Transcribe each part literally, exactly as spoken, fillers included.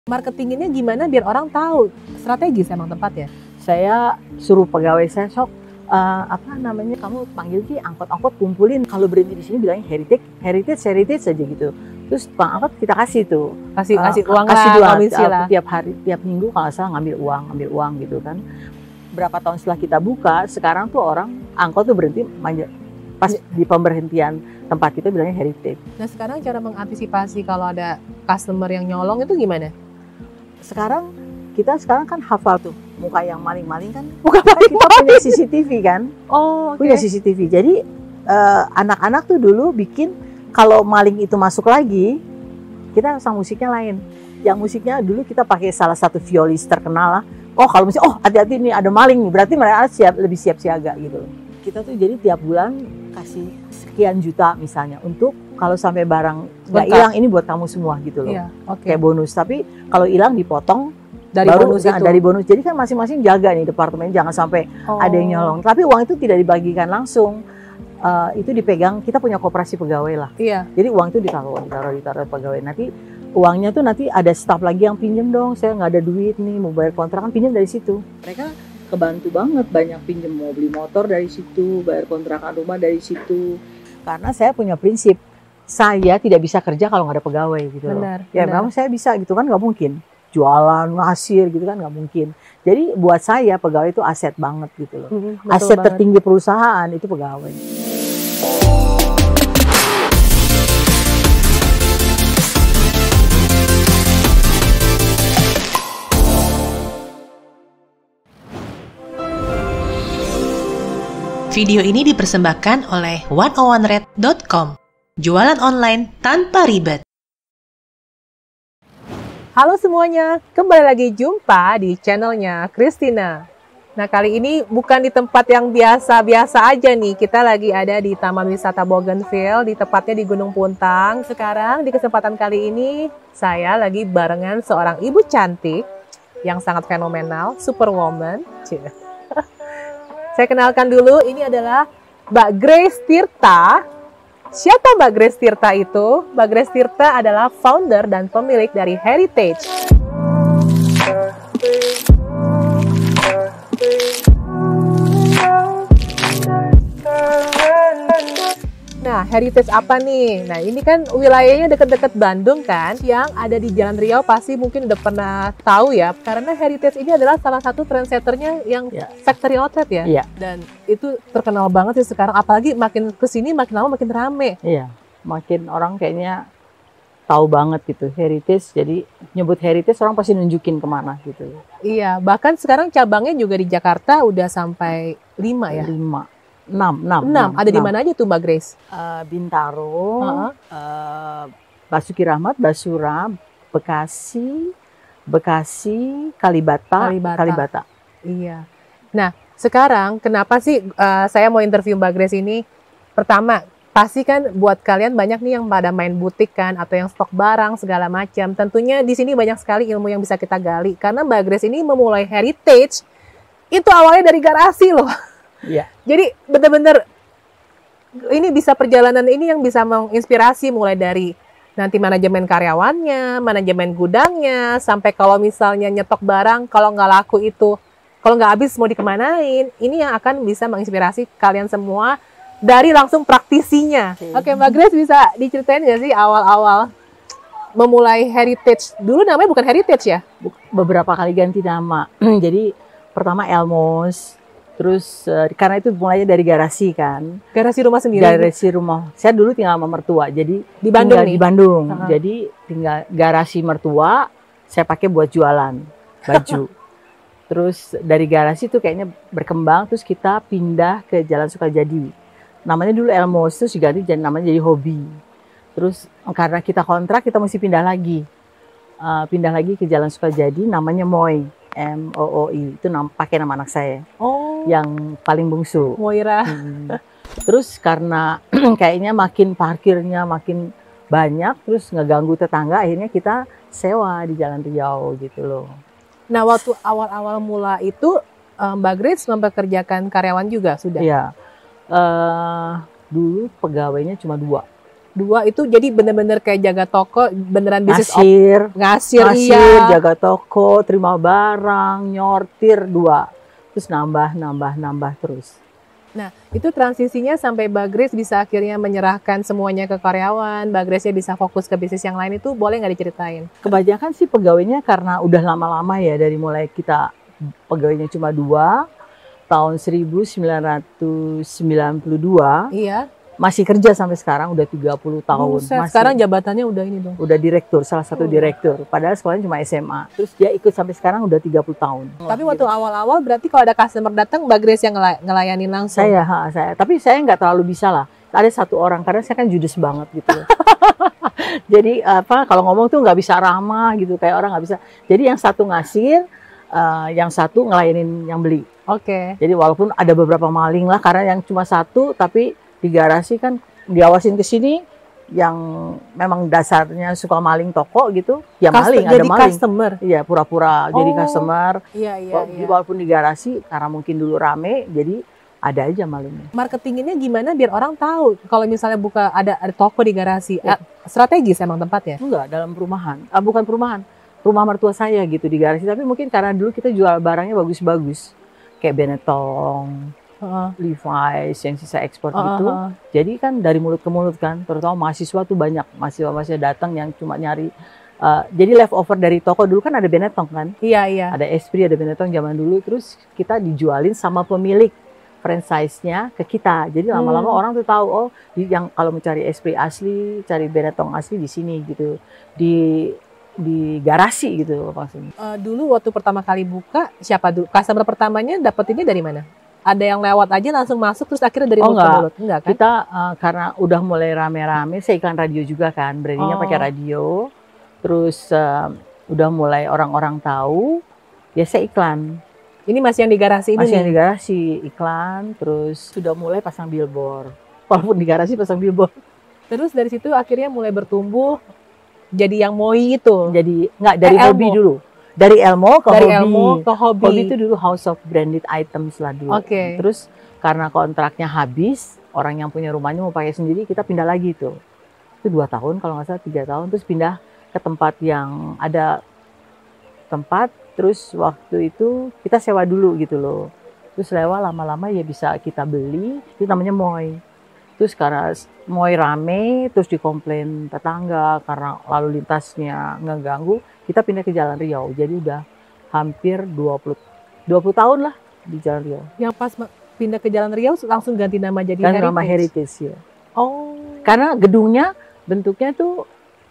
Marketinginnya gimana biar orang tahu? Strategis emang tempatnya. Saya suruh pegawai saya, sok uh, apa namanya, kamu panggil Ki, angkot-angkot kumpulin. Kalau berhenti di sini bilangnya heritage, heritage, heritage aja gitu. Terus Bang angkot kita kasih tuh, kasih uh, kasih uang kasih lah, dua komisi lah. tiap hari, tiap minggu kalau salah ngambil uang, ngambil uang gitu kan. Berapa tahun setelah kita buka, sekarang tuh orang angkot tuh berhenti manja, pas di pemberhentian tempat kita bilangnya heritage. Nah sekarang cara mengantisipasi kalau ada customer yang nyolong itu gimana? Sekarang kita sekarang kan hafal tuh muka yang maling-maling kan, muka maling kita punya C C T V kan, oh, okay. punya C C T V. Jadi uh, anak-anak tuh dulu bikin kalau maling itu masuk lagi, kita pasang musiknya lain. Yang musiknya dulu kita pakai salah satu violis terkenal lah. Oh kalau misalnya, oh hati-hati nih ada maling nih, berarti mereka siap lebih siap siaga gitu. Kita tuh jadi tiap bulan kasih sekian juta misalnya untuk kalau sampai barang nggak hilang ini buat kamu semua gitu loh, iya, okay. kayak bonus. Tapi kalau hilang dipotong dari baru bonus nah, itu. dari bonus. Jadi kan masing-masing jaga nih departemen jangan sampai oh. ada yang nyolong. Tapi uang itu tidak dibagikan langsung, uh, itu dipegang. Kita punya koperasi pegawai lah. Iya. Jadi uang itu ditaruh, ditaruh, ditaruh pegawai. Nanti uangnya tuh nanti ada staf lagi yang pinjem dong. Saya nggak ada duit nih mau bayar kontrakan, pinjem dari situ. Mereka kebantu banget, banyak pinjem, mau beli motor dari situ, bayar kontrakan rumah dari situ. Karena saya punya prinsip, saya tidak bisa kerja kalau nggak ada pegawai gitu loh. Benar, ya benar. memang saya bisa gitu kan, nggak mungkin jualan ngasir gitu kan, nggak mungkin. Jadi buat saya pegawai itu aset banget gitu loh. Mm, aset banget. Tertinggi perusahaan itu pegawai. Video ini dipersembahkan oleh one oh one red dot com. Jualan online tanpa ribet. Halo semuanya, kembali lagi jumpa di channelnya Christina. Nah kali ini bukan di tempat yang biasa-biasa aja nih. Kita lagi ada di Taman Wisata Bougainville, di tepatnya di Gunung Puntang. Sekarang di kesempatan kali ini saya lagi barengan seorang ibu cantik yang sangat fenomenal, superwoman. Saya kenalkan dulu, ini adalah Mbak Grace Tirta. Siapa Mbak Grace Tirta itu? Mbak Grace Tirta adalah founder dan pemilik dari Heritage. Nah, Heritage apa nih? Nah, ini kan wilayahnya dekat-dekat Bandung kan, yang ada di Jalan Riau pasti mungkin udah pernah tahu ya, karena Heritage ini adalah salah satu trendsetternya yang ya. Factory outlet ya. Iya. Dan itu terkenal banget sih sekarang, apalagi makin kesini makin lama makin rame. Iya, makin orang kayaknya tahu banget gitu Heritage. Jadi nyebut Heritage orang pasti nunjukin kemana gitu. Iya, bahkan sekarang cabangnya juga di Jakarta udah sampai lima ya. Lima. Enam, enam, enam. Ada di mana aja tuh Mbak Grace? Uh, Bintaro, uh-huh. uh, Basuki Rahmat, Basura, Bekasi, Bekasi, Kalibata, Kalibata. Kalibata. Iya. Nah, sekarang kenapa sih uh, saya mau interview Mbak Grace ini? Pertama, pasti kan buat kalian banyak nih yang pada main butik kan, atau yang stok barang segala macam. Tentunya di sini banyak sekali ilmu yang bisa kita gali. Karena Mbak Grace ini memulai Heritage itu awalnya dari garasi loh. Iya. Jadi benar-benar ini bisa perjalanan ini yang bisa menginspirasi mulai dari nanti manajemen karyawannya, manajemen gudangnya, sampai kalau misalnya nyetok barang, kalau nggak laku itu, kalau nggak habis mau dikemanain, ini yang akan bisa menginspirasi kalian semua dari langsung praktisinya. Okay. Oke, Mbak Grace bisa diceritain nggak sih awal-awal memulai Heritage? Dulu namanya bukan Heritage ya? Beberapa kali ganti nama. Jadi pertama Elmos. Terus uh, karena itu mulainya dari garasi kan. Garasi rumah sendiri? Garasi rumah. Saya dulu tinggal sama mertua. Jadi di Bandung nih? Di Bandung. Uh-huh. Jadi tinggal garasi mertua saya pakai buat jualan baju. Terus dari garasi itu kayaknya berkembang. Terus kita pindah ke Jalan Sukajadi. Namanya dulu Elmos. Terus diganti jadi namanya jadi Hobi. Terus karena kita kontrak kita mesti pindah lagi. Uh, pindah lagi ke Jalan Sukajadi namanya Moy. M O O I itu nama, pakai nama anak saya. Oh. Yang paling bungsu. Moira. Hmm. Terus karena kayaknya makin parkirnya makin banyak, terus ngeganggu tetangga, akhirnya kita sewa di Jalan Riau gitu loh. Nah waktu awal-awal mula itu Mbak Grace mempekerjakan karyawan juga sudah? Iya. Uh, dulu pegawainya cuma dua. Dua itu jadi bener-bener kayak jaga toko, beneran bisnis op- Ngasir, ngasir, ngasir, iya. jaga toko, terima barang, nyortir dua. Terus nambah, nambah, nambah terus. Nah, itu transisinya sampai Mbak Grace bisa akhirnya menyerahkan semuanya ke karyawan, Mbak Grace bisa fokus ke bisnis yang lain, itu boleh nggak diceritain? Kebanyakan sih pegawainya karena udah lama-lama ya, dari mulai kita pegawainya cuma dua, tahun seribu sembilan ratus sembilan puluh dua, Iya. masih kerja sampai sekarang udah tiga puluh tahun. Buset, Masih. sekarang jabatannya udah ini dong. Udah direktur, salah satu Oh. direktur. Padahal sekolahnya cuma S M A. Terus dia ikut sampai sekarang udah tiga puluh tahun. Tapi waktu awal-awal berarti kalau ada customer datang, Mbak Grace yang ngela- ngelayanin langsung? Saya, ha, saya. Tapi saya nggak terlalu bisa lah. Ada satu orang, karena saya kan judes banget gitu. Jadi apa, kalau ngomong tuh nggak bisa ramah gitu, kayak orang nggak bisa. Jadi yang satu ngasir, uh, yang satu ngelayanin yang beli. Oke. Jadi walaupun ada beberapa maling lah, karena yang cuma satu, tapi di garasi kan diawasin ke sini, yang memang dasarnya suka maling toko gitu, ya Custom- maling, ada jadi maling. customer? Iya, pura-pura jadi Oh. customer. Iya, iya, Wala- iya. Walaupun di garasi, karena mungkin dulu rame, jadi ada aja malingnya. Marketinginnya gimana biar orang tahu kalau misalnya buka ada, ada toko di garasi? Ya. Eh, strategis emang tempatnya? Enggak, dalam perumahan. Ah, bukan perumahan, rumah mertua saya gitu di garasi. Tapi mungkin karena dulu kita jual barangnya bagus-bagus. Kayak Benetton, Heeh. Levi's, yang sisa ekspor Heeh, gitu. heeh. Jadi kan dari mulut ke mulut kan, terutama mahasiswa tuh banyak. Mahasiswa-mahasiswa datang yang cuma nyari. Uh, jadi leftover dari toko dulu kan ada Benetton kan. Iya, iya. Ada Esprit, ada Benetton zaman dulu. Terus kita dijualin sama pemilik franchise-nya ke kita. Jadi lama-lama Hmm. orang tuh tahu, oh di, yang kalau mencari Esprit asli, cari Benetton asli di sini gitu. Di di garasi gitu maksudnya. Eh, dulu waktu pertama kali buka, siapa dulu? Customer pertamanya dapetinnya dari mana? Ada yang lewat aja langsung masuk terus akhirnya dari Oh, mulut ke enggak. mulut? Enggak kan? Kita uh, karena udah mulai rame-rame, saya iklan radio juga kan, brandingnya Oh. pakai radio. Terus uh, udah mulai orang-orang tahu, ya saya iklan. Ini masih yang di garasi ini Masih yang nih? di garasi, iklan, terus sudah mulai pasang billboard. Walaupun di garasi pasang billboard. Terus dari situ akhirnya mulai bertumbuh jadi yang moi itu. Jadi nggak dari Eh, hobi Elmo. dulu. Dari Elmo ke Dari hobi. Elmo ke hobi. Hobi itu dulu House of Branded Items lah dulu. Oke. Terus karena kontraknya habis, orang yang punya rumahnya mau pakai sendiri, kita pindah lagi tuh. Itu dua tahun kalau nggak salah, tiga tahun. Terus pindah ke tempat yang ada tempat. Terus waktu itu kita sewa dulu gitu loh. Terus lewat lama-lama ya bisa kita beli. Itu namanya Moy. Terus karena Moy rame, terus dikomplain tetangga karena lalu lintasnya ngeganggu, kita pindah ke Jalan Riau. Jadi udah hampir dua puluh, dua puluh tahun lah di Jalan Riau. Yang pas ma- pindah ke Jalan Riau langsung ganti nama jadi Dan Heritage. nama Heritage ya. Oh, Karena gedungnya bentuknya tuh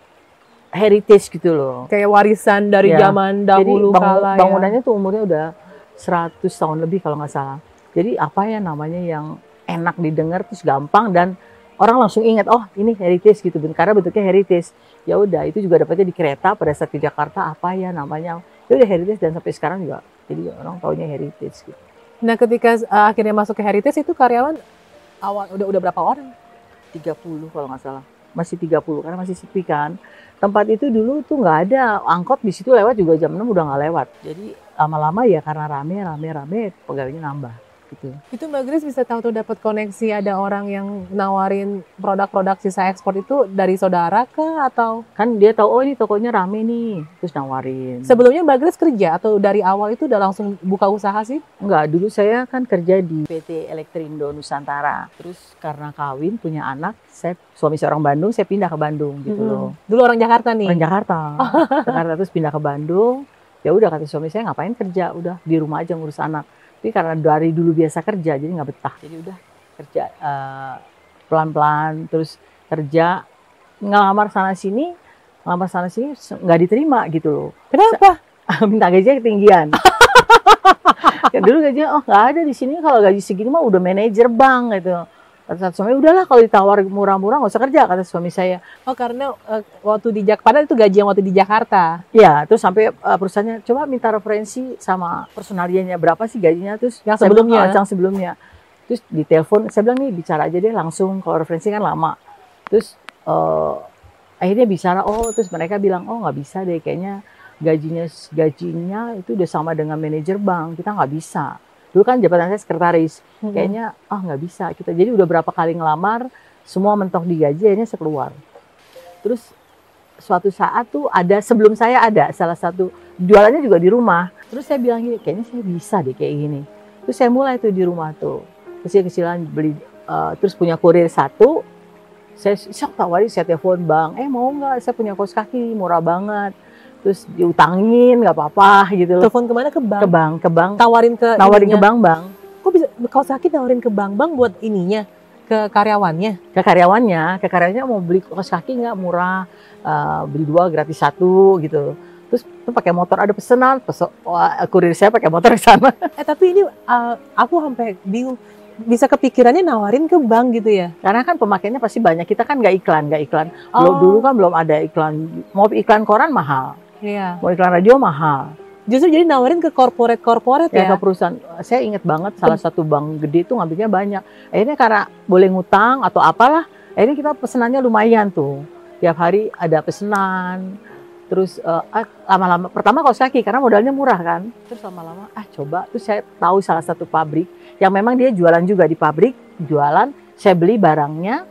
heritage gitu loh. kayak warisan dari Ya. zaman Jadi dahulu bangun- kala ya. bangunannya tuh umurnya udah seratus tahun lebih kalau nggak salah. Jadi apa ya namanya yang enak didengar terus gampang dan orang langsung ingat, oh ini heritage gitu, karena bentuknya heritage. Ya udah, itu juga dapatnya di kereta pada saat ke Jakarta, apa ya namanya, ya udah heritage, dan sampai sekarang juga jadi orang taunya heritage gitu. Nah, ketika uh, akhirnya masuk ke Heritage itu karyawan awal udah udah berapa orang? tiga puluh kalau nggak salah, masih tiga puluh karena masih sepi kan. Tempat itu dulu tuh nggak ada angkot, di situ lewat juga jam enam udah nggak lewat. Jadi lama-lama ya karena rame rame rame pegawainya nambah gitu. Itu Mbak Grace bisa tahu tuh dapat koneksi ada orang yang nawarin produk-produk sisa ekspor itu dari saudara kah atau Kan dia tahu, oh ini tokonya rame nih, terus nawarin. sebelumnya Mbak Grace kerja atau dari awal itu udah langsung buka usaha sih? Enggak, dulu saya kan kerja di P T Elektrindo Nusantara. Terus karena kawin punya anak, saya suami saya orang Bandung, saya pindah ke Bandung gitu Mm-mm. loh. Dulu orang Jakarta nih. Orang Jakarta. Jakarta terus pindah ke Bandung. Ya udah kata suami saya, ngapain kerja, udah di rumah aja ngurus anak. Tapi karena dari dulu biasa kerja, jadi nggak betah. Jadi udah kerja eh, pelan-pelan, terus kerja ngelamar sana sini, ngelamar sana sini nggak diterima gitu loh. Kenapa? Minta gajinya ketinggian. Ya, dulu gajinya, oh nggak ada di sini, kalau gaji segini mah udah manajer bank gitu. Kata suami, udahlah kalau ditawar murah-murah nggak usah kerja, kata suami saya. Oh, karena eh, waktu di Jakarta, padahal itu gaji yang waktu di Jakarta. Ya, terus sampai uh, perusahaannya coba minta referensi sama personaliannya berapa sih gajinya, terus Yang saya bilang, sebelumnya? "Ah, yang sebelumnya." Terus ditelepon, saya bilang nih bicara aja deh langsung, kalau referensi kan lama. Terus uh, akhirnya bicara, oh terus mereka bilang, oh nggak bisa deh, kayaknya gajinya gajinya itu udah sama dengan manajer bank, kita nggak bisa. Dulu kan jabatan saya sekretaris, Mm-mm. kayaknya ah nggak bisa kita. Jadi udah berapa kali ngelamar, semua mentok di gaji, akhirnya saya keluar. Terus suatu saat tuh ada, sebelum saya ada salah satu jualannya juga di rumah. Terus saya bilang gini, kayaknya saya bisa deh kayak gini. Terus saya mulai tuh di rumah tuh, kecil-kecilan beli, uh, terus punya kurir satu. Saya sok tawarin, saya telepon bang, eh mau nggak? Saya punya kaos kaki murah banget. Terus diutangin nggak apa-apa gitu. Telepon kemana? Ke bank? Ke bank, ke bank. Tawarin ke Tawarin ininya. ke bank, bang. Kok bisa kaos kaki tawarin ke bank, bang buat ininya? Ke karyawannya? Ke karyawannya, ke karyawannya mau beli kaos kaki nggak murah, uh, beli dua gratis satu gitu. Terus tuh pakai motor, ada pesanan, peso, wah, kurir saya pakai motor ke sana. Eh tapi ini uh, aku sampai bingung, bisa kepikirannya nawarin ke bank gitu ya? Karena kan pemakainya pasti banyak, kita kan nggak iklan, nggak iklan. Oh. Belum, dulu kan belum ada iklan, mau iklan koran mahal, Iya. mau iklan radio mahal. Justru jadi nawarin ke korporat-korporat Ya, ya? ke perusahaan, saya ingat banget salah satu bank gede itu ngambilnya banyak. Akhirnya karena boleh ngutang atau apalah, akhirnya kita pesenannya lumayan tuh. Tiap hari ada pesenan. Terus uh, lama-lama, pertama kaos kaki karena modalnya murah kan. Terus lama-lama, ah coba. Terus saya tahu salah satu pabrik yang memang dia jualan juga di pabrik, jualan. Saya beli barangnya,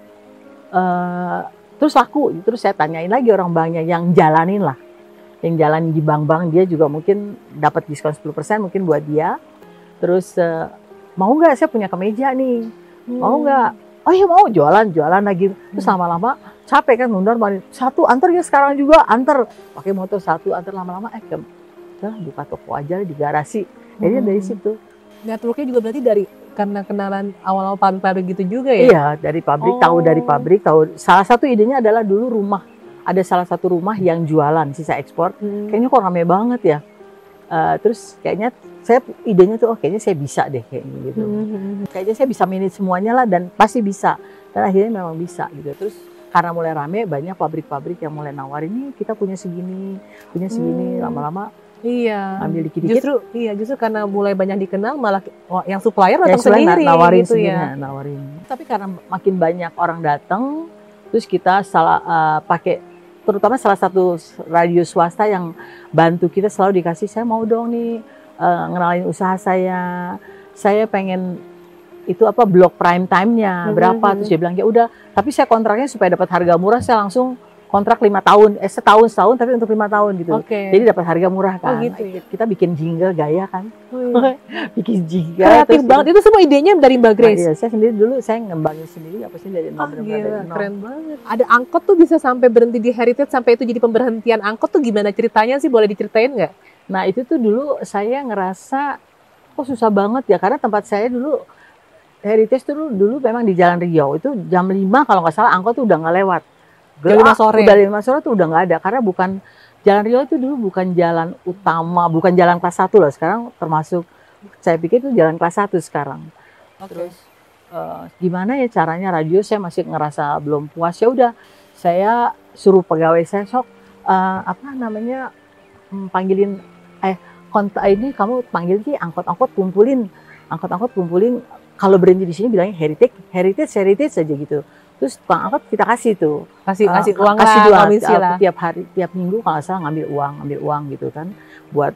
uh, terus laku. Terus saya tanyain lagi orang banknya yang jalanin lah. Yang jalan di bank-bank, dia juga mungkin dapat diskon sepuluh persen mungkin buat dia. Terus uh, mau nggak saya punya kemeja nih, mau nggak? Oh iya mau, jualan jualan lagi. Terus lama-lama capek kan, mundur satu antar ya sekarang juga antar, pakai motor satu antar, lama-lama eh udah buka toko aja di garasi. Jadi hmm. dari situ. Networknya juga berarti dari karena kenalan awal-awal pabrik-pabrik gitu juga ya? Iya, dari pabrik, oh. tahu dari pabrik, tahu. Salah satu idenya adalah dulu rumah. Ada salah satu rumah yang jualan sisa ekspor, hmm. kayaknya kok rame banget ya. Uh, terus kayaknya saya idenya tuh, oh kayaknya saya bisa deh kayaknya gitu. Hmm. Kayaknya saya bisa manage semuanya lah dan pasti bisa. Dan akhirnya memang bisa gitu. Terus karena mulai rame, banyak pabrik-pabrik yang mulai nawarin, nih kita punya segini, punya segini, hmm. lama-lama iya. ambil dikit-dikit. Justru iya, justru karena mulai banyak dikenal, malah oh, yang supplier datang ya, sendiri nawarin gitu sendiri, ya. Nawarin. Tapi karena makin banyak orang datang, terus kita salah uh, pakai, terutama salah satu radio swasta yang bantu kita selalu dikasih, saya mau dong nih uh, ngenalin usaha saya, saya pengen itu apa blok prime time-nya berapa, mm-hmm. terus dia bilang ya udah, tapi saya kontraknya supaya dapat harga murah, saya langsung kontrak lima tahun, eh setahun setahun tapi untuk lima tahun gitu, okay. jadi dapat harga murah kan. Oh, gitu. Kita bikin jingle gaya kan, oh, iya. bikin jingle. Kreatif banget, itu semua idenya dari Mbak Grace. Nah, iya, saya sendiri dulu saya ngembangin sendiri apa sih dari nol. Oh, gila, keren banget. Ada angkot tuh bisa sampai berhenti di Heritage, sampai itu jadi pemberhentian angkot tuh gimana ceritanya sih, boleh diceritain nggak? Nah itu tuh dulu saya ngerasa kok susah banget ya, karena tempat saya dulu Heritage tuh dulu, dulu memang di Jalan Riau, itu jam lima kalau nggak salah angkot tuh udah nggak lewat. Jam lima sore. Udah lima sore tuh udah nggak ada, karena bukan Jalan Riau itu dulu bukan jalan utama, bukan jalan kelas satu lah. Sekarang termasuk, saya pikir itu jalan kelas satu sekarang. Okay. Terus uh, gimana ya caranya radio, saya masih ngerasa belum puas. Ya udah, saya suruh pegawai saya sok uh, apa namanya hmm, panggilin eh kontak ini, kamu panggil sih angkot-angkot kumpulin, angkot-angkot kumpulin. Kalau berhenti di sini bilangnya heritage, heritage, heritage saja gitu. Terus Bang Angkot kita kasih tuh, kasih kasih uh, uang kasih lah, komisi uh, lah. Tiap hari, tiap minggu kalau nggak salah ngambil uang, ngambil uang gitu kan, buat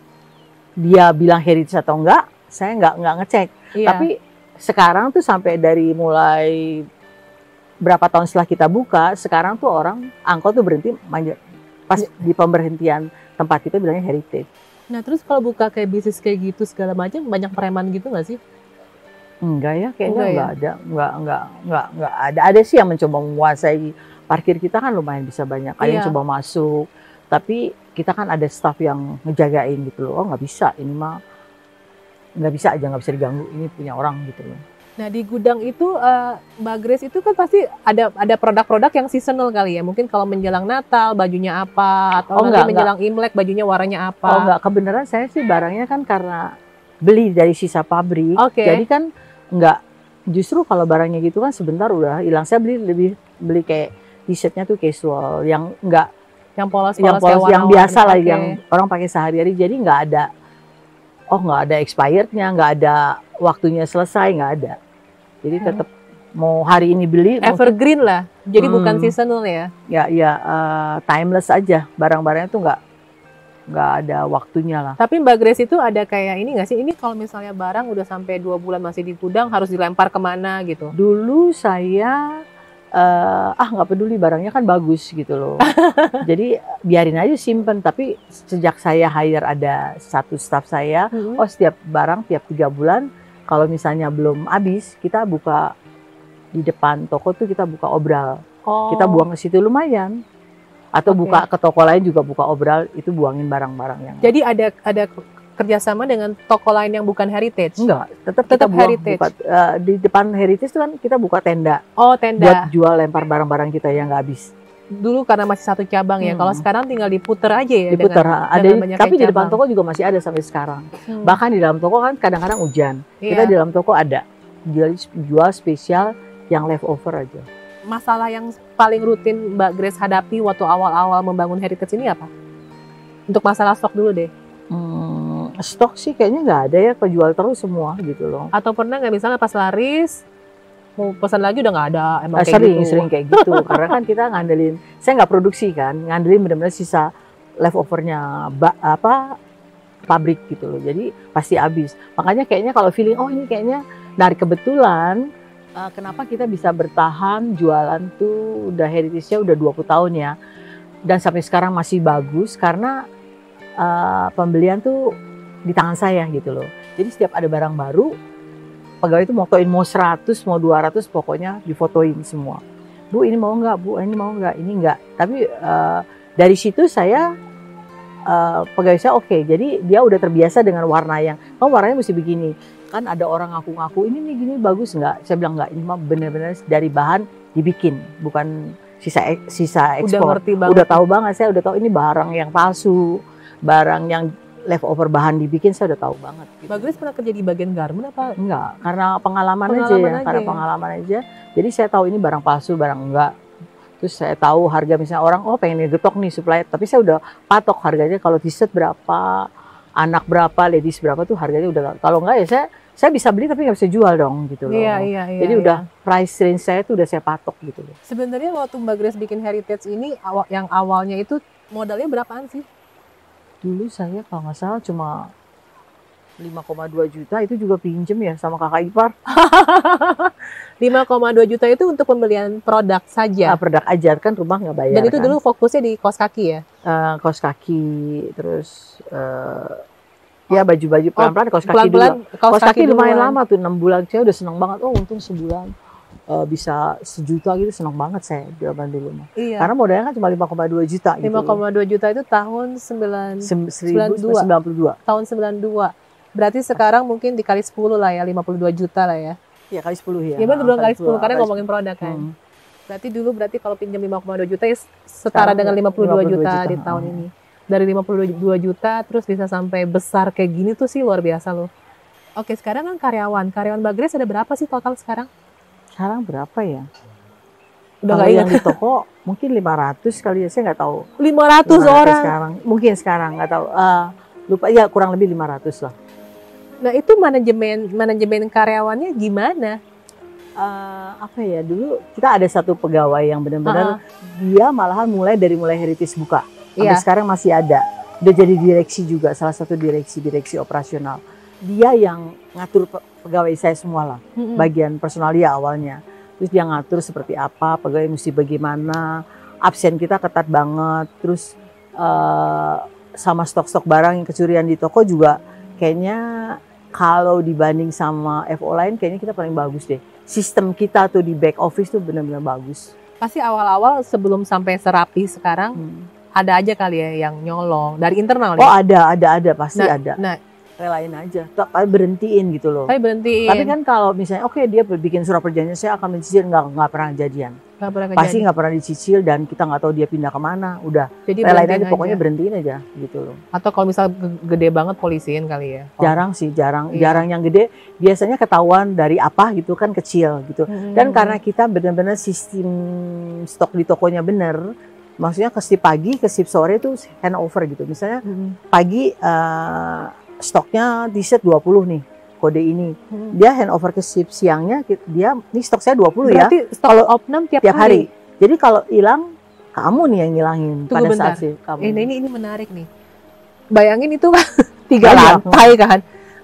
dia bilang heritage atau enggak, saya nggak nggak ngecek. Iya. Tapi sekarang tuh sampai dari mulai berapa tahun setelah kita buka, sekarang tuh orang angkot tuh berhenti pas di pemberhentian tempat kita bilangnya heritage. Nah terus kalau buka kayak bisnis kayak gitu segala macam, banyak preman gitu nggak sih? Enggak ya, kayaknya enggak, enggak ya? ada, enggak, enggak, enggak, enggak ada. Ada sih yang mencoba menguasai parkir kita kan lumayan bisa banyak. Ada iya. yang coba masuk, tapi kita kan ada staff yang ngejagain gitu loh. Oh nggak bisa, ini mah nggak bisa aja, nggak bisa diganggu. Ini punya orang gitu loh. Nah di gudang itu uh, Mbak Grace itu kan pasti ada ada produk-produk yang seasonal kali ya. Mungkin kalau menjelang Natal bajunya apa, atau oh, nanti enggak, menjelang enggak. Imlek bajunya warnanya apa. Oh enggak, kebenaran saya sih barangnya kan karena beli dari sisa pabrik. Okay. Jadi kan enggak, justru kalau barangnya gitu kan sebentar udah hilang. Saya beli lebih beli kayak t-shirtnya tuh casual yang enggak yang polos-polos yang, polos, yang biasa lah, okay. yang orang pakai sehari-hari. Jadi enggak ada, oh enggak ada expirednya, enggak ada waktunya selesai, enggak ada. Jadi tetap hmm. mau hari ini beli evergreen mungkin, lah. Jadi hmm, bukan seasonal ya? Ya ya uh, timeless aja. Barang-barangnya tuh enggak nggak ada waktunya lah. Tapi Mbak Grace itu ada kayak ini nggak sih? Ini kalau misalnya barang udah sampai dua bulan masih di gudang harus dilempar kemana gitu? Dulu saya uh, ah nggak peduli barangnya kan bagus gitu loh. Jadi biarin aja simpen. Tapi sejak saya hire ada satu staff saya, hmm. oh setiap barang tiap tiga bulan kalau misalnya belum habis kita buka di depan toko tuh kita buka obral. Oh. Kita buang ke situ lumayan. Atau okay. buka ke toko lain juga buka obral, itu buangin barang-barang yang. Jadi ada ada kerjasama dengan toko lain yang bukan heritage? Enggak, tetap tetap kita buang, heritage. Buka, uh, di depan heritage itu kan kita buka tenda. Oh, tenda. Buat jual lempar barang-barang kita yang nggak habis. Dulu karena masih satu cabang ya. Hmm. Kalau sekarang tinggal diputer aja ya. Diputer. Dengan, ada dengan tapi di depan cabang. toko juga masih ada sampai sekarang. Hmm. Bahkan di dalam toko kan kadang-kadang hujan. Iya. Kita di dalam toko ada jual, jual spesial yang leftover aja. Masalah yang paling rutin Mbak Grace hadapi waktu awal-awal membangun heritage ini apa? Untuk masalah stok dulu deh. Hmm, stok sih kayaknya nggak ada ya, kejual terus semua gitu loh. Atau pernah nggak misalnya pas laris mau pesan lagi udah nggak ada, emang eh, kayak sering, gitu? Sering kayak gitu. Karena kan kita ngandelin, saya nggak produksi kan, ngandelin benar-benar sisa leftovernya apa pabrik gitu loh. Jadi pasti habis. Makanya kayaknya kalau feeling oh ini kayaknya dari kebetulan. Uh, kenapa kita bisa bertahan jualan tuh udah heritage-nya udah dua puluh tahun ya. Dan sampai sekarang masih bagus karena uh, pembelian tuh di tangan saya gitu loh. Jadi setiap ada barang baru, pegawai itu mau fotoin mau seratus, mau dua ratus pokoknya difotoin semua. Bu ini mau nggak, Bu ini mau nggak, ini nggak. Tapi uh, dari situ saya, uh, pegawai saya oke. Okay. Jadi dia udah terbiasa dengan warna yang, oh warnanya mesti begini. Kan ada orang ngaku-ngaku ini nih gini bagus nggak? Saya bilang nggak, ini mah benar-benar dari bahan dibikin, bukan sisa sisa ekspor. Udah ngerti banget. Udah tahu banget, saya udah tahu ini barang yang palsu, barang yang leftover bahan dibikin, saya udah tahu banget. Gitu. Mbak Grace pernah kerja di bagian garment apa? Enggak, karena pengalaman, pengalaman aja ya, aja. karena pengalaman aja. Jadi saya tahu ini barang palsu, barang enggak. Terus saya tahu harga misalnya orang, oh pengen ngegetok nih supplier, tapi saya udah patok harganya kalau t-shirt berapa, anak berapa, ladies berapa tuh harganya udah. Kalau enggak ya saya saya bisa beli tapi nggak bisa jual dong gitu loh. Iya, iya, iya, jadi iya. udah price range saya tuh udah saya patok gitu loh. Sebenarnya waktu Mbak Grace bikin heritage ini awal, yang awalnya itu modalnya berapaan sih? Dulu saya kalau nggak salah cuma lima koma dua juta, itu juga pinjem ya sama kakak ipar. lima koma dua juta itu untuk pembelian produk saja? Nah, produk aja kan rumah nggak bayar. Dan itu kan? dulu fokusnya di kaos kaki ya? Uh, kaos kaki, terus uh, ya baju-baju pelan-pelan, kaos kaki pelan-pelan, dulu. Kaos, kaos kaki, kaki lumayan duluan. lama tuh, enam bulan. Saya udah seneng banget, oh untung sebulan uh, bisa sejuta gitu, seneng banget saya zaman dulu mah. Iya. Karena modalnya kan cuma lima koma dua juta gitu. lima koma dua juta itu tahun sembilan sembilan puluh dua. Tahun sembilan puluh dua. Berarti sekarang mungkin dikali sepuluh lah ya, lima puluh dua juta lah ya. Iya, kali sepuluh ya. Iya, betul kali sepuluh karena ngomongin produk kan. Hmm. Berarti dulu berarti kalau pinjam lima koma dua juta ya setara sekarang dengan lima puluh dua juta, juta di tahun hmm. ini. Dari lima puluh dua juta terus bisa sampai besar kayak gini tuh sih luar biasa loh. Oke, sekarang kan karyawan. Karyawan Mbak Grace ada berapa sih total sekarang? Sekarang berapa ya? Udah kalau yang di toko mungkin lima ratus kali ya, saya nggak tahu. lima ratus orang? Sekarang. Mungkin sekarang, nggak tahu. Uh, lupa, ya kurang lebih lima ratus lah. Nah itu manajemen manajemen karyawannya gimana? Uh, apa ya, dulu kita ada satu pegawai yang benar-benar uh-huh. dia malahan mulai dari mulai heritage buka. Sampai yeah. sekarang masih ada. Udah jadi direksi juga, salah satu direksi-direksi operasional. Dia yang ngatur pegawai saya semua lah, mm-hmm. bagian personalia awalnya. Terus dia ngatur seperti apa, pegawai mesti bagaimana, absen kita ketat banget. Terus uh, sama stok-stok barang yang kecurian di toko juga kayaknya kalau dibanding sama F O lain kayaknya kita paling bagus deh. Sistem kita tuh di back office tuh benar-benar bagus. Pasti awal-awal sebelum sampai serapi sekarang, hmm. ada aja kali ya yang nyolong dari internal. Oh nih? ada, ada, ada pasti nah, ada. Nah, relain aja, tapi berhentiin gitu loh. Tapi berhentiin. Tapi kan kalau misalnya oke okay, dia bikin surat perjanjian, saya akan mencicil, nggak nggak pernah kejadian. Gak pernah kejadian. Pasti nggak pernah dicicil dan kita nggak tahu dia pindah kemana. Udah. Jadi relain aja, aja, pokoknya berhentiin aja gitu loh. Atau kalau misal gede banget polisiin kali ya? Oh. Jarang sih, jarang, iya. jarang yang gede. Biasanya ketahuan dari apa gitu kan kecil gitu. Hmm. Dan karena kita benar-benar sistem stok di tokonya bener. Maksudnya ke shift pagi, ke shift sore itu handover gitu. Misalnya hmm. pagi uh, stoknya t-shirt dua puluh nih, kode ini. Hmm. Dia handover ke shift siangnya, dia, ini stok saya dua puluh ya. Berarti stok kalau opnam tiap, tiap hari. hari. Jadi kalau hilang, kamu nih yang ngilangin. Tunggu pada bentar. saat sih. Kamu. Ini, ini, ini menarik nih. Bayangin itu kan tiga lantai kan.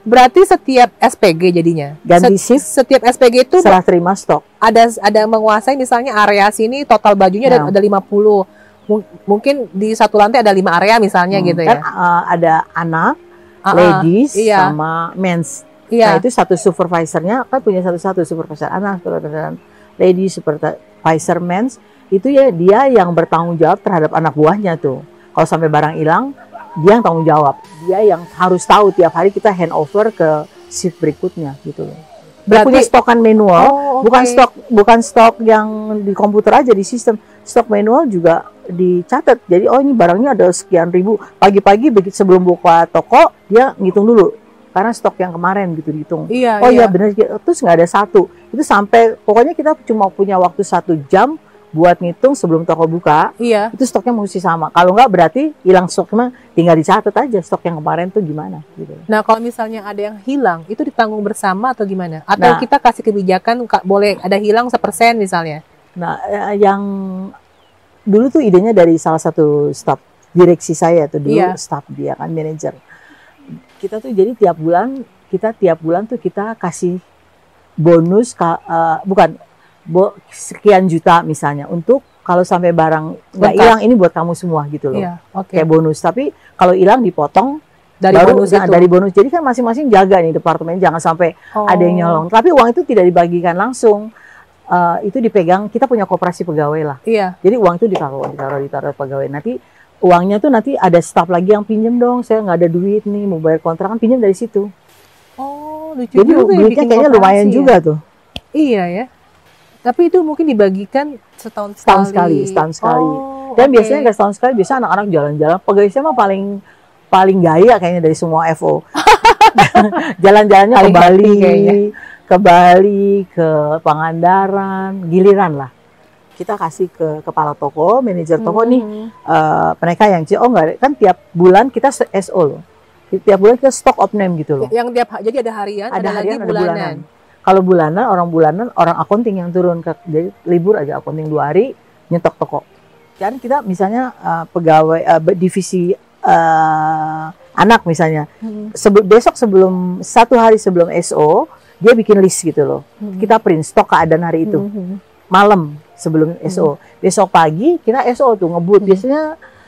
Berarti setiap S P G jadinya. Ganti Set- shift. Setiap S P G itu Serah terima stok. ada ada menguasai misalnya area sini total bajunya ada, Ya. ada lima puluh. M- mungkin di satu lantai ada lima area misalnya Hmm, gitu kan ya. uh, ada anak, Ah, ah, ladies, iya. sama men's. Iya. Nah itu satu supervisornya kan punya satu-satu supervisor anak, supervisor ladies, supervisor men's. Itu ya dia yang bertanggung jawab terhadap anak buahnya tuh. Kalau sampai barang hilang, dia yang tanggung jawab. Dia yang harus tahu tiap hari kita hand over ke shift berikutnya gitu loh. Dia Berarti- punya stokan manual, Oh, bukan oke. stok bukan stok yang di komputer aja di sistem. Stok manual juga dicatat. Jadi oh ini barangnya ada sekian ribu. Pagi-pagi begitu sebelum buka toko dia ngitung dulu. Karena stok yang kemarin gitu dihitung. Iya, Oh iya. iya benar, terus nggak ada satu. Itu sampai pokoknya kita cuma punya waktu satu jam buat ngitung sebelum toko buka. Iya. Itu stoknya mesti sama. Kalau nggak berarti hilang stoknya, tinggal dicatat aja stok yang kemarin tuh gimana gitu. Nah, kalau misalnya ada yang hilang, itu ditanggung bersama atau gimana? Atau Nah. kita kasih kebijakan Kak, boleh ada hilang sepersen misalnya? Nah, eh, yang dulu tuh idenya dari salah satu staf direksi saya tuh dulu, Iya. staf dia kan manajer. Kita tuh jadi tiap bulan kita tiap bulan tuh kita kasih bonus ka- eh, bukan bo, sekian juta misalnya untuk kalau sampai barang nggak Lengkap. hilang ini buat kamu semua gitu loh. Iya, oke. Kayak bonus, tapi kalau hilang dipotong Dari baru bonus nah, itu. dari bonus. Jadi kan masing-masing jaga nih departemen jangan sampai Oh. ada yang nyolong. Tapi uang itu tidak dibagikan langsung. Eh, itu dipegang, kita punya koperasi pegawai lah. Iya. Jadi uang itu ditaruh, ditaruh, ditaruh pegawai. Nanti uangnya tuh nanti ada staf lagi yang pinjem dong. Saya nggak ada duit nih, mau bayar kontrakan pinjem dari situ. Oh, lucu Jadi juga ya duitnya bikin kayaknya koperasi lumayan ya. juga tuh. Iya ya. Tapi itu mungkin dibagikan setahun Setahun sekali. sekali, setahun sekali. Oh, Dan oke. biasanya nggak setahun sekali, biasa anak-anak jalan-jalan. Pegawai saya mah paling paling gaya kayaknya dari semua F O. Jalan-jalannya ke Paling happy Bali, kayaknya. ke Bali, ke Pangandaran, giliran lah. Kita kasih ke kepala toko, manajer toko nih, Mhm. eh, mereka yang oh enggak kan tiap bulan kita S O loh. Tiap bulan kita stock of name gitu loh. Yang tiap jadi ada harian, ada, Ada harian, lagi ada bulanan. bulanan. Kalau bulanan, orang bulanan, orang accounting yang turun ke jadi libur aja accounting dua hari nyetok toko. Dan kita misalnya eh, pegawai eh, divisi eh, anak misalnya Mhm. sebe- besok sebelum satu hari sebelum S O dia bikin list gitu loh. Mhm. Kita print stok keadaan hari itu Mhm. malam sebelum S O. Besok pagi kita S O tuh ngebut Hmm. biasanya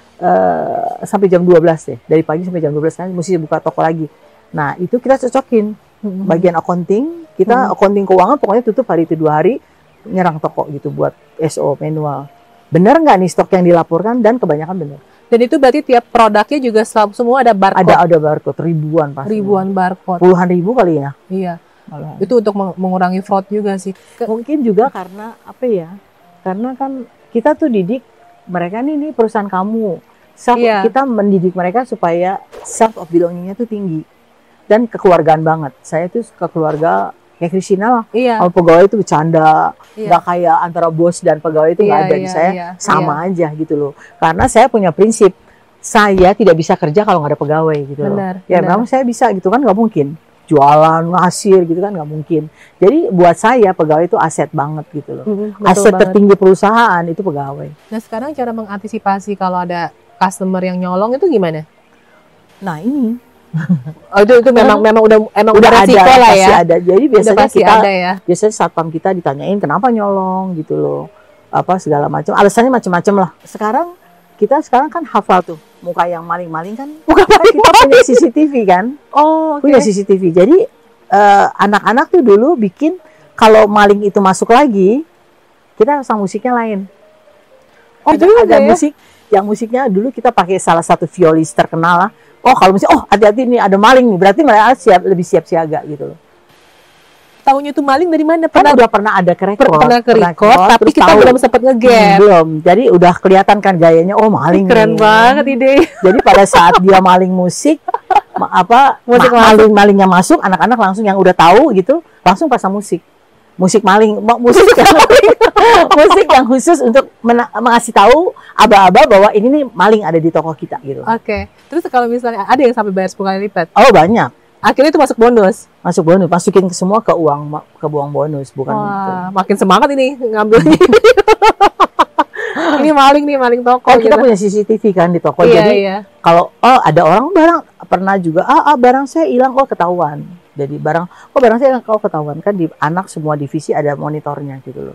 eh, sampai jam dua belas deh. Dari pagi sampai jam dua belas kan mesti buka toko lagi. Nah, itu kita cocokin Mhm. bagian accounting, kita Hmm. accounting keuangan pokoknya tutup hari itu dua hari nyerang toko gitu buat S O manual. Benar nggak nih stok yang dilaporkan dan kebanyakan benar. Dan itu berarti tiap produknya juga selalu semua ada barcode. Ada ada barcode ribuan pasti. Ribuan barcode. Puluhan ribu kali ya. Iya. Malahan. Itu untuk meng- mengurangi fraud juga sih. Ke- Mungkin juga karena apa ya? Karena kan kita tuh didik mereka nih nih perusahaan kamu. Self, Iya. Kita mendidik mereka supaya self of belonging-nya tuh tinggi dan kekeluargaan banget. Saya tuh suka keluarga kayak Christina lah. Iya. Kalau pegawai itu bercanda, Iya. nggak kayak antara bos dan pegawai itu nggak Iya, ada. Di iya, saya iya, sama aja gitu loh. Karena saya punya prinsip saya tidak bisa kerja kalau nggak ada pegawai gitu loh. Benar, Ya benar. memang saya bisa gitu kan nggak mungkin. Jualan, ngasir gitu kan nggak mungkin. Jadi buat saya pegawai itu aset banget gitu loh. Mhm, betul Aset banget. tertinggi perusahaan itu pegawai. Nah, sekarang cara mengantisipasi kalau ada customer yang nyolong itu gimana? Nah ini Oh, itu itu memang memang udah emang udah udah ada, resiko lah ya. pasti ada. Jadi Udah biasanya pasti kita, ada ya. biasanya satpam kita ditanyain kenapa nyolong gitu loh, apa segala macam. Alasannya macam-macam lah. Sekarang kita sekarang kan hafal tuh muka yang maling-maling kan. Muka maling kita punya C C T V kan, Oh, oke. punya C C T V. Jadi eh, anak-anak tuh dulu bikin kalau maling itu masuk lagi, kita pasang musiknya lain. Oh, ada, juga ada ya? musik yang musiknya dulu kita pakai salah satu violis terkenal lah. Oh kalau musik, oh hati-hati nih ada maling nih, berarti mereka siap lebih siap siaga gitu loh. Tahunya itu maling dari mana? Kan Pernah udah pernah ada ke record, pernah ke record, tapi terus kita tahu. belum sempat Hmm, nge-gap. belum. Jadi udah kelihatan kan gayanya, oh maling Keren nih. banget ide. Jadi pada saat dia maling musik, ma- apa Musik ma- maling malingnya masuk, anak-anak langsung yang udah tahu gitu, langsung pasang musik, musik maling, ma- musik yang musik yang khusus untuk mena- mengasih tahu aba-aba bahwa ini nih maling ada di toko kita gitu. Oke. Terus kalau misalnya ada yang sampai bayar sepuluh kali lipat, Oh banyak, akhirnya itu masuk bonus. masuk bonus, masukin ke semua ke uang, ma- ke uang bonus, bukan gitu. Wah, makin semangat ini ngambilnya. Ini maling nih, maling toko. Kan kita gitu. punya C C T V kan di toko, Iya, jadi iya. kalau oh ada orang barang pernah juga ah, ah barang saya hilang, oh ketahuan. Jadi barang oh barang saya hilang, oh ketahuan. Kan di anak semua divisi ada monitornya gitu loh.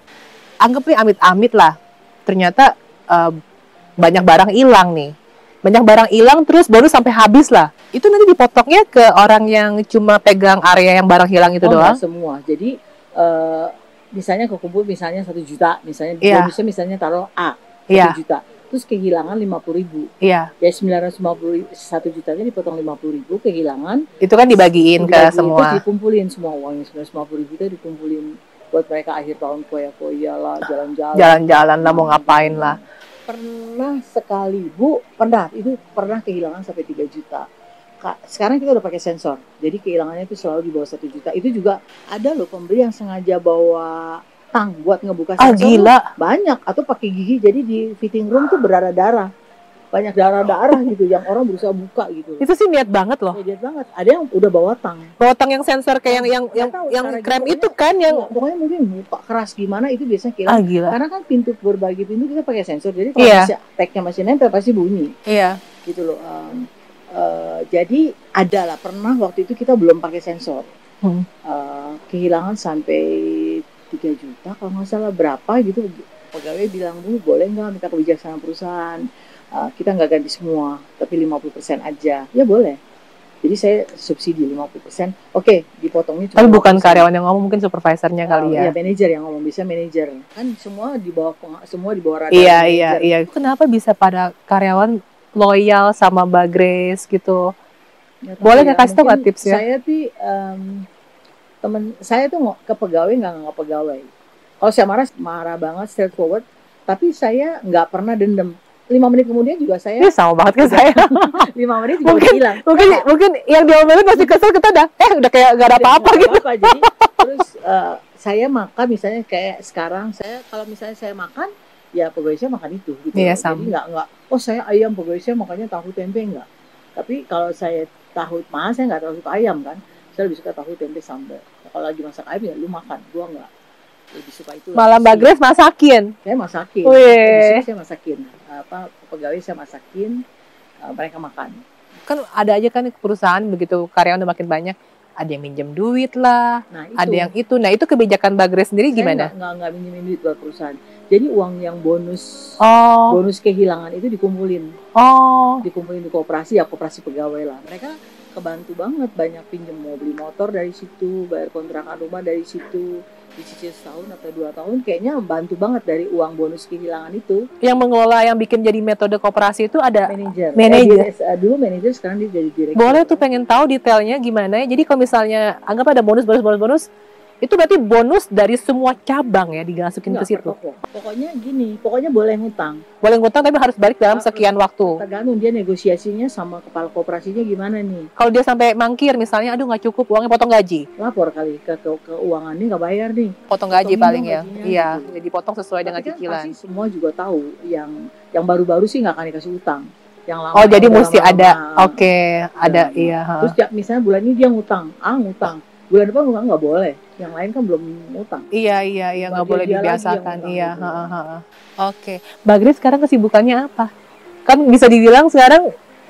Anggap nih amit-amit lah, ternyata uh, banyak barang hilang nih. Banyak barang hilang terus baru sampai habis lah. Itu nanti dipotongnya ke orang yang cuma pegang area yang barang hilang itu Oh, doang? enggak semua. Jadi uh, misalnya kekumpul misalnya satu juta, misalnya Iya. bonusnya misalnya taruh A satu Iya. juta. Terus kehilangan lima puluh ribu. Iya. Ya sembilan ratus lima puluh satu jutanya dipotong lima puluh ribu kehilangan. Itu kan dibagiin ke Dibagiin, semua. Terus dikumpulin semua uangnya sembilan ratus lima puluh ribu itu dikumpulin buat mereka akhir tahun koya-koya lah, jalan-jalan. Jalan-jalan lah, mau ngapain lah. Pernah sekali, Bu, pernah, itu pernah kehilangan sampai tiga juta. Kak, sekarang kita udah pakai sensor, jadi kehilangannya itu selalu di bawah satu juta. Itu juga ada loh pembeli yang sengaja bawa tang buat ngebuka Ah, sensor. gila. Banyak, atau pakai gigi, jadi di fitting room tuh berdarah-darah. Banyak darah-darah gitu, yang orang berusaha buka gitu. Itu sih niat banget loh. Lihat banget, ada yang udah bawa tang. Potong yang sensor kayak yang yang Nggak yang, tahu, yang cara krem gitu, itu kan yang Nggak, pokoknya mungkin buka keras gimana itu biasanya kehilangan. ah gila. Karena kan pintu berbagai pintu kita pakai sensor, jadi kalau Iya. masih tagnya masih nempel pasti bunyi. Iya. Gitu loh. Um, uh, jadi ada lah pernah waktu itu kita belum pakai sensor, Hmm. uh, kehilangan sampai tiga juta kalau nggak salah berapa gitu. Pegawai bilang, Bu, boleh nggak minta kebijaksanaan perusahaan, uh, kita nggak ganti semua tapi lima puluh persen aja. Ya boleh. Jadi saya subsidi lima puluh persen. Oke, dipotongnya cuma Tapi bukan lima puluh persen. karyawan yang ngomong, mungkin supervisornya kali Uh, ya. Iya, manajer yang ngomong, bisa manajer. Kan semua di bawah peng- semua di bawah radar Iya, manajer. iya, iya. Kenapa bisa pada karyawan loyal sama Mbak Grace gitu? Nggak tahu Boleh ya, nggak kasih tau nggak mungkin tipsnya? Saya tuh um, temen saya tuh nggak ke pegawai nggak nggak pegawai. Kalau saya marah marah banget straightforward. Tapi saya nggak pernah dendam. Lima menit kemudian juga saya Ini sama banget ke saya. lima menit juga Mungkin- udah hilang. mungkin mungkin yang diomelin masih kesel, kita udah eh udah kayak gak ada apa-apa Nggak gitu. apa-apa. Jadi terus uh, saya makan misalnya kayak sekarang saya kalau misalnya saya makan ya pegawai saya makan itu gitu. Iya, loh. sama. Jadi nggak nggak oh saya ayam pegawai saya makannya tahu tempe enggak. Tapi kalau saya tahu malah saya nggak terlalu suka ayam kan. Saya lebih suka tahu tempe sambal. Nah, kalau lagi masak ayam ya lu makan, gua nggak lebih suka itu. Malah Mbak Grace masakin. Saya masakin. Wih. Di sini saya masakin. Apa pegawai saya masakin, uh, mereka makan. Kan ada aja kan perusahaan begitu karyawan udah makin banyak, ada yang minjem duit lah, Nah, itu. ada yang itu. Nah, itu kebijakan Mbak Grace sendiri Saya gimana? nggak nggak nggak minjemin duit buat perusahaan. Jadi uang yang bonus Oh, bonus kehilangan itu dikumpulin, oh. dikumpulin di koperasi ya koperasi pegawai lah. Mereka kebantu banget, banyak pinjem, mau beli motor dari situ, bayar kontrakan rumah dari situ, dicicil setahun atau dua tahun, kayaknya bantu banget dari uang bonus kehilangan itu. Yang mengelola, yang bikin jadi metode koperasi itu ada. Manajer, Manajer. Eh, dia- dulu manajer, sekarang dia jadi direktur. Boleh tuh, pengen tahu detailnya gimana ya. Jadi kalau misalnya anggap ada bonus, bonus, bonus, bonus, itu berarti bonus dari semua cabang ya dimasukin Nggak, ke situ. per toko. Pokoknya gini, pokoknya boleh ngutang. Boleh ngutang tapi harus balik dalam sekian waktu. Tergantung dia negosiasinya sama kepala koperasinya gimana nih. Kalau dia sampai mangkir misalnya, aduh nggak cukup uangnya, potong gaji. Lapor kali ke, ke keuangan nih nggak bayar nih. Potong gaji Potongin paling dong ya. gajinya, Iya, gitu. jadi potong sesuai dengan Tapi kan cicilan. pasti semua juga tahu yang yang baru-baru sih nggak akan dikasih utang. Yang lama Oh, jadi udah mesti lama-lama. ada. Oke, ada Lama. iya. ha. Terus ya, misalnya bulan ini dia ngutang, ah ngutang. Bulan depan ngutang nggak boleh. Yang lain kan belum ngutang. Iya, iya, iya, nggak Bagian boleh dia lagi dibiasakan. yang utang Iya, gitu. ha, ha, ha. Oke. Mbak Grace sekarang kesibukannya apa? Kan bisa dibilang sekarang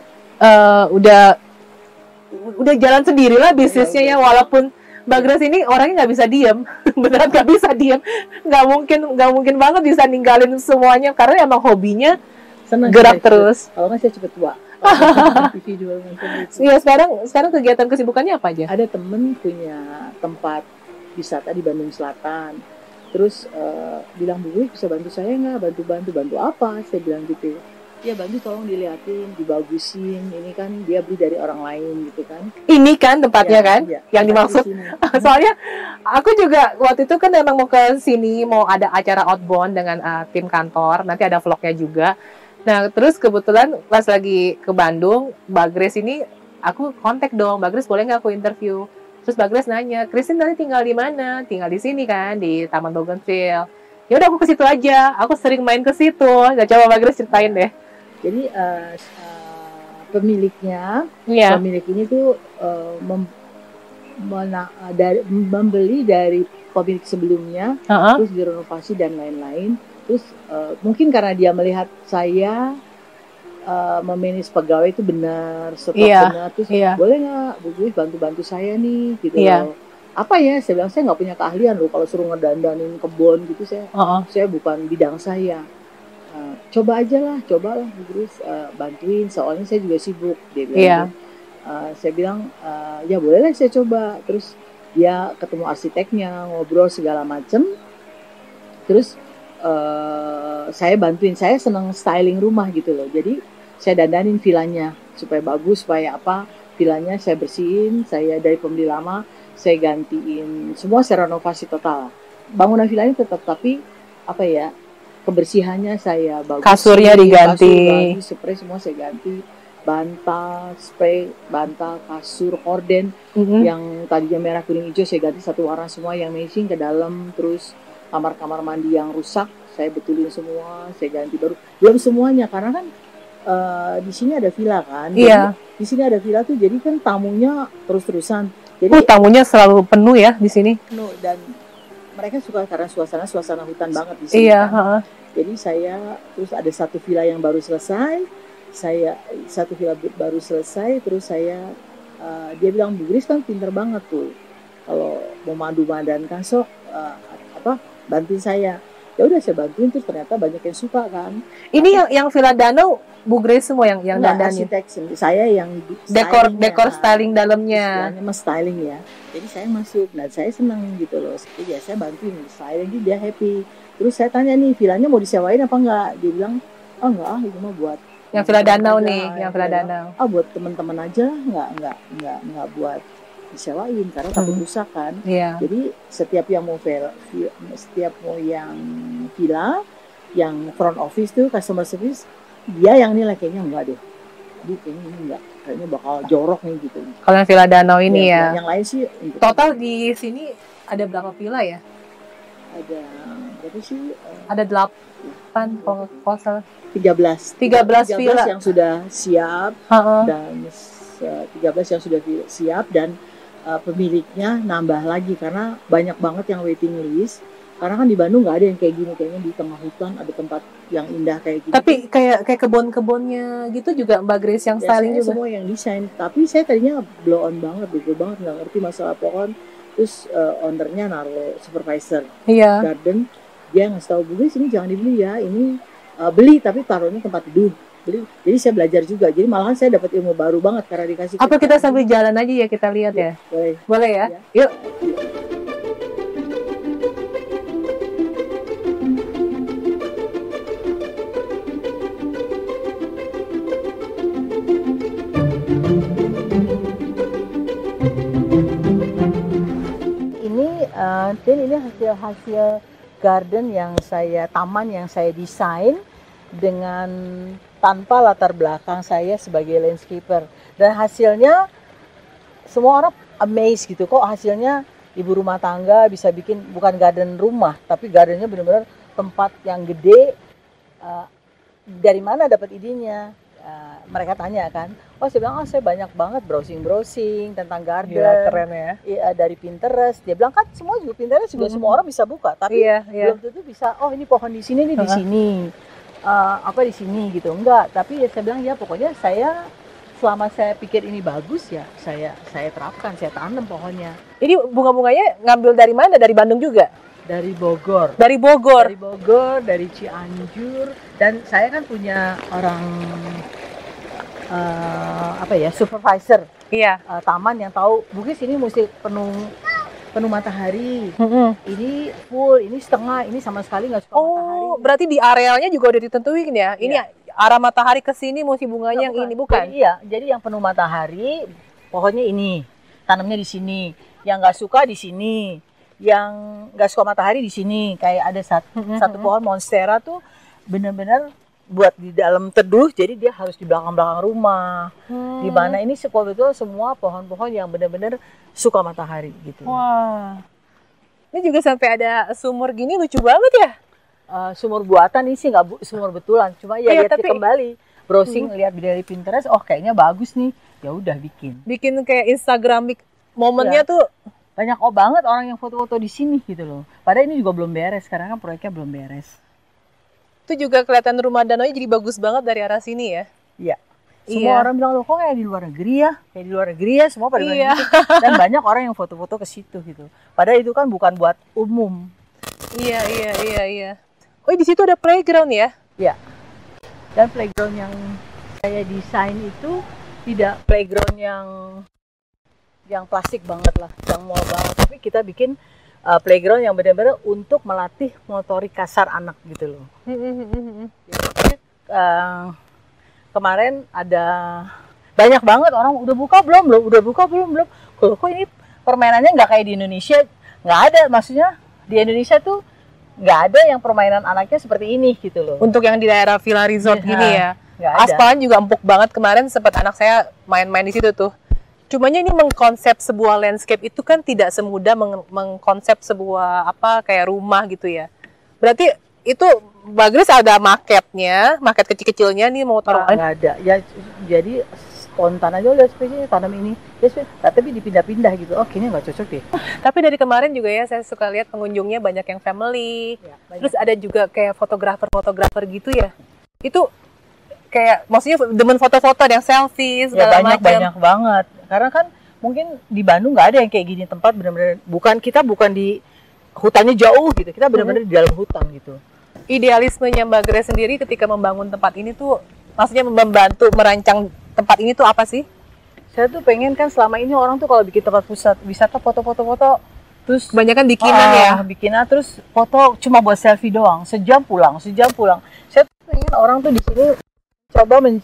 eh, udah udah jalan sendiri lah bisnisnya ya, walaupun Mbak Grace ini orangnya nggak bisa diem, beneran nggak bisa diem, nggak mungkin nggak mungkin banget bisa ninggalin semuanya karena emang hobinya Senang gerak saya terus. cepet- Kalau nggak saya cepet tua. Kalau T V jual nonton gitu. Iya, sekarang sekarang kegiatan kesibukannya apa aja? Ada temen punya tempat wisata di Bandung Selatan. Terus eh, bilang, Bu Wih, bisa bantu saya nggak? Bantu-bantu, bantu apa? Saya bilang gitu. Ya bantu, tolong diliatin, dibagusin. Ini kan dia beli dari orang lain gitu kan. Ini kan tempatnya Ya, kan, ya, yang tempat dimaksud. di sini. Soalnya aku juga waktu itu kan emang mau ke sini, mau ada acara outbound dengan uh, tim kantor, nanti ada vlognya juga. Nah, terus kebetulan pas lagi ke Bandung, Mbak Grace ini aku kontak dong, Mbak Grace boleh nggak aku interview? Terus Mbak Grace nanya, Christine nanti tinggal di mana? Tinggal di sini kan, di Taman Bougainville. Ya udah aku ke situ aja, aku sering main ke situ. Nah, coba Mbak Grace ceritain deh. Jadi eh, eh, pemiliknya, Iya. pemilik ini tuh eh, mem- mena- dari, membeli dari pemilik sebelumnya, Heeh. terus direnovasi dan lain-lain. Terus eh, mungkin karena dia melihat saya uh, memanage pegawai itu benar, staf Iya, benar. Terus iya. boleh nggak Bu Grace bantu-bantu saya nih gitu Iya. loh. Apa ya? Saya bilang saya nggak punya keahlian loh kalau suruh ngedandanin kebun gitu, saya Uh-uh. saya bukan bidang saya. Uh, coba aja lah, cobalah Bu Grace uh, bantuin. Soalnya saya juga sibuk. Dia bilang Iya. gitu. Uh, saya bilang uh, ya boleh lah saya coba. Terus dia ketemu arsiteknya, ngobrol segala macem. Terus uh, saya bantuin, saya seneng styling rumah gitu loh. Jadi saya dandanin vilanya supaya bagus, supaya apa, vilanya saya bersihin, saya dari pembeli lama saya gantiin semua, saya renovasi total. Bangunan vilanya tetap, tapi apa ya, kebersihannya saya bagus, Kasurnya diganti, kasur bagus, spray semua saya ganti, bantal, spray, bantal, kasur, horden mm-hmm. yang tadinya merah, kuning, hijau saya ganti satu warna semua yang matching ke dalam. Terus kamar-kamar mandi yang rusak saya betulin semua, saya ganti baru. Belum semuanya karena kan uh, di sini ada villa kan. Iya. Jadi, di sini ada villa tuh, jadi kan tamunya terus-terusan. Jadi uh, tamunya selalu penuh ya di sini. Penuh, dan mereka suka karena suasana suasana hutan banget di sini. Iya. Kan? Uh-uh. Jadi saya terus ada satu villa yang baru selesai, saya satu villa baru selesai, terus saya uh, dia bilang Bu Grace kan pinter banget tuh kalau mau madu-madankan, sok uh, apa bantuin saya. Ya udah saya bantuin, terus ternyata banyak yang suka kan. Ini Tapi, yang yang Villa Danau Bu Grace semua yang yang dandanin. Arsitek saya yang dekor dekor styling dalamnya. Istilahnya mas styling ya. Jadi saya masuk, dan saya senang gitu loh. Jadi ya saya bantuin styling, jadi dia happy. Terus saya tanya nih, villanya mau disewain apa enggak? Dia bilang, oh enggak, ah itu mah buat yang Villa Danau aja, nih, yang Villa Danau. Ah buat teman-teman aja, enggak enggak enggak enggak buat disewain karena takut hmm. rusak kan. Yeah. Jadi setiap yang mau villa, setiap mau yang villa, yang front office tuh customer service, dia yang nilai kayaknya enggak deh. Jadi kayaknya ini enggak, kayaknya bakal jorok nih gitu. Kalau yang Villa Danau ini ya. Yang, yang lain sih. Total di sini ada berapa villa ya? Ada berapa sih? Ada delapan kalau nggak salah. Tiga belas. Tiga belas villa yang sudah siap uh-uh. dan tiga belas yang sudah siap, dan uh, pemiliknya nambah lagi karena banyak banget yang waiting list. Karena kan di Bandung nggak ada yang kayak gini, kayaknya di tengah hutan ada tempat yang indah kayak gini. Tapi kayak kayak kebun-kebunnya gitu juga Mbak Grace yang ya, styling juga. Semua yang desain. Tapi saya tadinya blow on banget, bego banget, nggak ngerti masalah pohon. Terus uh, ownernya naruh supervisor iya. garden, dia ngasih tahu Bu Grace ini jangan dibeli ya, ini uh, beli tapi taruhnya tempat teduh. Beli. Jadi saya belajar juga. Jadi malahan saya dapat ilmu baru banget karena dikasih. Apa kita sambil jalan aja ya, kita lihat ya? ya? Boleh. Boleh ya? ya. Yuk. Uh, dan ini hasil-hasil garden yang saya, taman yang saya desain dengan tanpa latar belakang saya sebagai landscaper, dan hasilnya semua orang amazed gitu, kok hasilnya ibu rumah tangga bisa bikin bukan garden rumah tapi gardennya benar-benar tempat yang gede. Uh, dari mana dapat idenya? Uh, mereka tanya kan, oh saya bilang, oh saya banyak banget browsing-browsing tentang garden. Gila, keren ya. Iya, dari Pinterest. Dia bilang kan semua juga Pinterest juga hmm. semua orang bisa buka, tapi iya, iya. belum tentu bisa. Oh ini pohon di sini, nih uh-huh. di sini, uh, apa di sini gitu. Enggak, tapi ya saya bilang ya pokoknya saya selama saya pikir ini bagus ya saya saya terapkan, saya tanam pohonnya. Ini bunga-bunganya ngambil dari mana? Dari Bandung juga? Dari Bogor. Dari Bogor. Dari Bogor, dari Cianjur, dan saya kan punya orang uh, apa ya, supervisor. Iya. Uh, taman yang tahu, mungkin sini mesti penuh penuh matahari. Mm-hmm. Ini full, ini setengah, ini sama sekali nggak suka oh, matahari. Oh, berarti di arealnya juga udah ditentuin ya? Ini iya. Arah matahari ke sini mesti bunganya yang ini, bukan? Jadi, iya, jadi yang penuh matahari pohonnya ini, tanamnya di sini. Yang nggak suka di sini. Yang nggak suka matahari di sini, kayak ada satu, mm-hmm. satu pohon monstera tuh benar-benar buat di dalam teduh, jadi dia harus di belakang-belakang rumah. Hmm. Di mana ini sebetulnya semua pohon-pohon yang benar-benar suka matahari gitu. Wah, ini juga sampai ada sumur gini, lucu banget ya. Uh, sumur buatan ini sih nggak bu- sumur betulan, cuma ya, ya lihat tapi... kembali, browsing hmm. lihat dari Pinterest, oh kayaknya bagus nih, ya udah bikin. Bikin kayak Instagramik momennya ya. Tuh. Banyak oh banget orang yang foto-foto di sini gitu loh. Padahal ini juga belum beres, karena kan proyeknya belum beres. Itu juga kelihatan rumah danaunya jadi bagus banget dari arah sini ya. Iya. Semua Iya. orang bilang, loh kok kayak di luar negeri ya? Kayak di luar negeri ya, semua pada bilang Iya. gitu. Dan banyak orang yang foto-foto ke situ gitu. Padahal itu kan bukan buat umum. Iya, iya, iya, iya. Oh, di situ ada playground ya? Ya. Dan playground yang saya desain itu tidak playground yang yang klasik banget lah, yang mall banget. Tapi kita bikin uh, playground yang benar-benar untuk melatih motorik kasar anak gitu loh. Jadi, uh, kemarin ada banyak banget orang udah buka belum belum udah buka belum belum. Kok kok ini permainannya nggak kayak di Indonesia? Nggak ada, maksudnya di Indonesia tuh nggak ada yang permainan anaknya seperti ini gitu loh. Untuk yang di daerah Villa Resort Iya, gini ya. nggak ada. Aspalnya juga empuk banget, kemarin sempat anak saya main-main di situ tuh. Cumanya ini mengkonsep sebuah landscape itu kan tidak semudah meng mengkonsep sebuah apa kayak rumah gitu ya. Berarti itu Bagris ada marketnya, market kecil-kecilnya nih mau taruh. Nggak nggak ada. Ya jadi spontan aja udah spesies tanam ini. Ya spesies, tapi dipindah-pindah gitu. Oh, kayaknya nggak cocok deh. Tapi dari kemarin juga ya saya suka lihat pengunjungnya banyak yang family. Ya, banyak. Terus ada juga kayak fotografer-fotografer gitu ya. Itu kayak maksudnya demen foto-foto yang selfie Ya segala banyak macam. banyak banget. Karena kan mungkin di Bandung nggak ada yang kayak gini tempat benar-benar bukan kita bukan di hutannya jauh gitu. Kita benar-benar di dalam hutan gitu. Idealismenya Mbak Grace sendiri ketika membangun tempat ini tuh maksudnya membantu merancang tempat ini tuh apa sih? Saya tuh pengen kan selama ini orang tuh kalau bikin tempat pusat wisata foto-foto-foto terus Kebanyakan bikinan ah, ya. bikinan terus foto cuma buat selfie doang, sejam pulang, sejam pulang. Saya tuh pengen orang tuh di sini coba men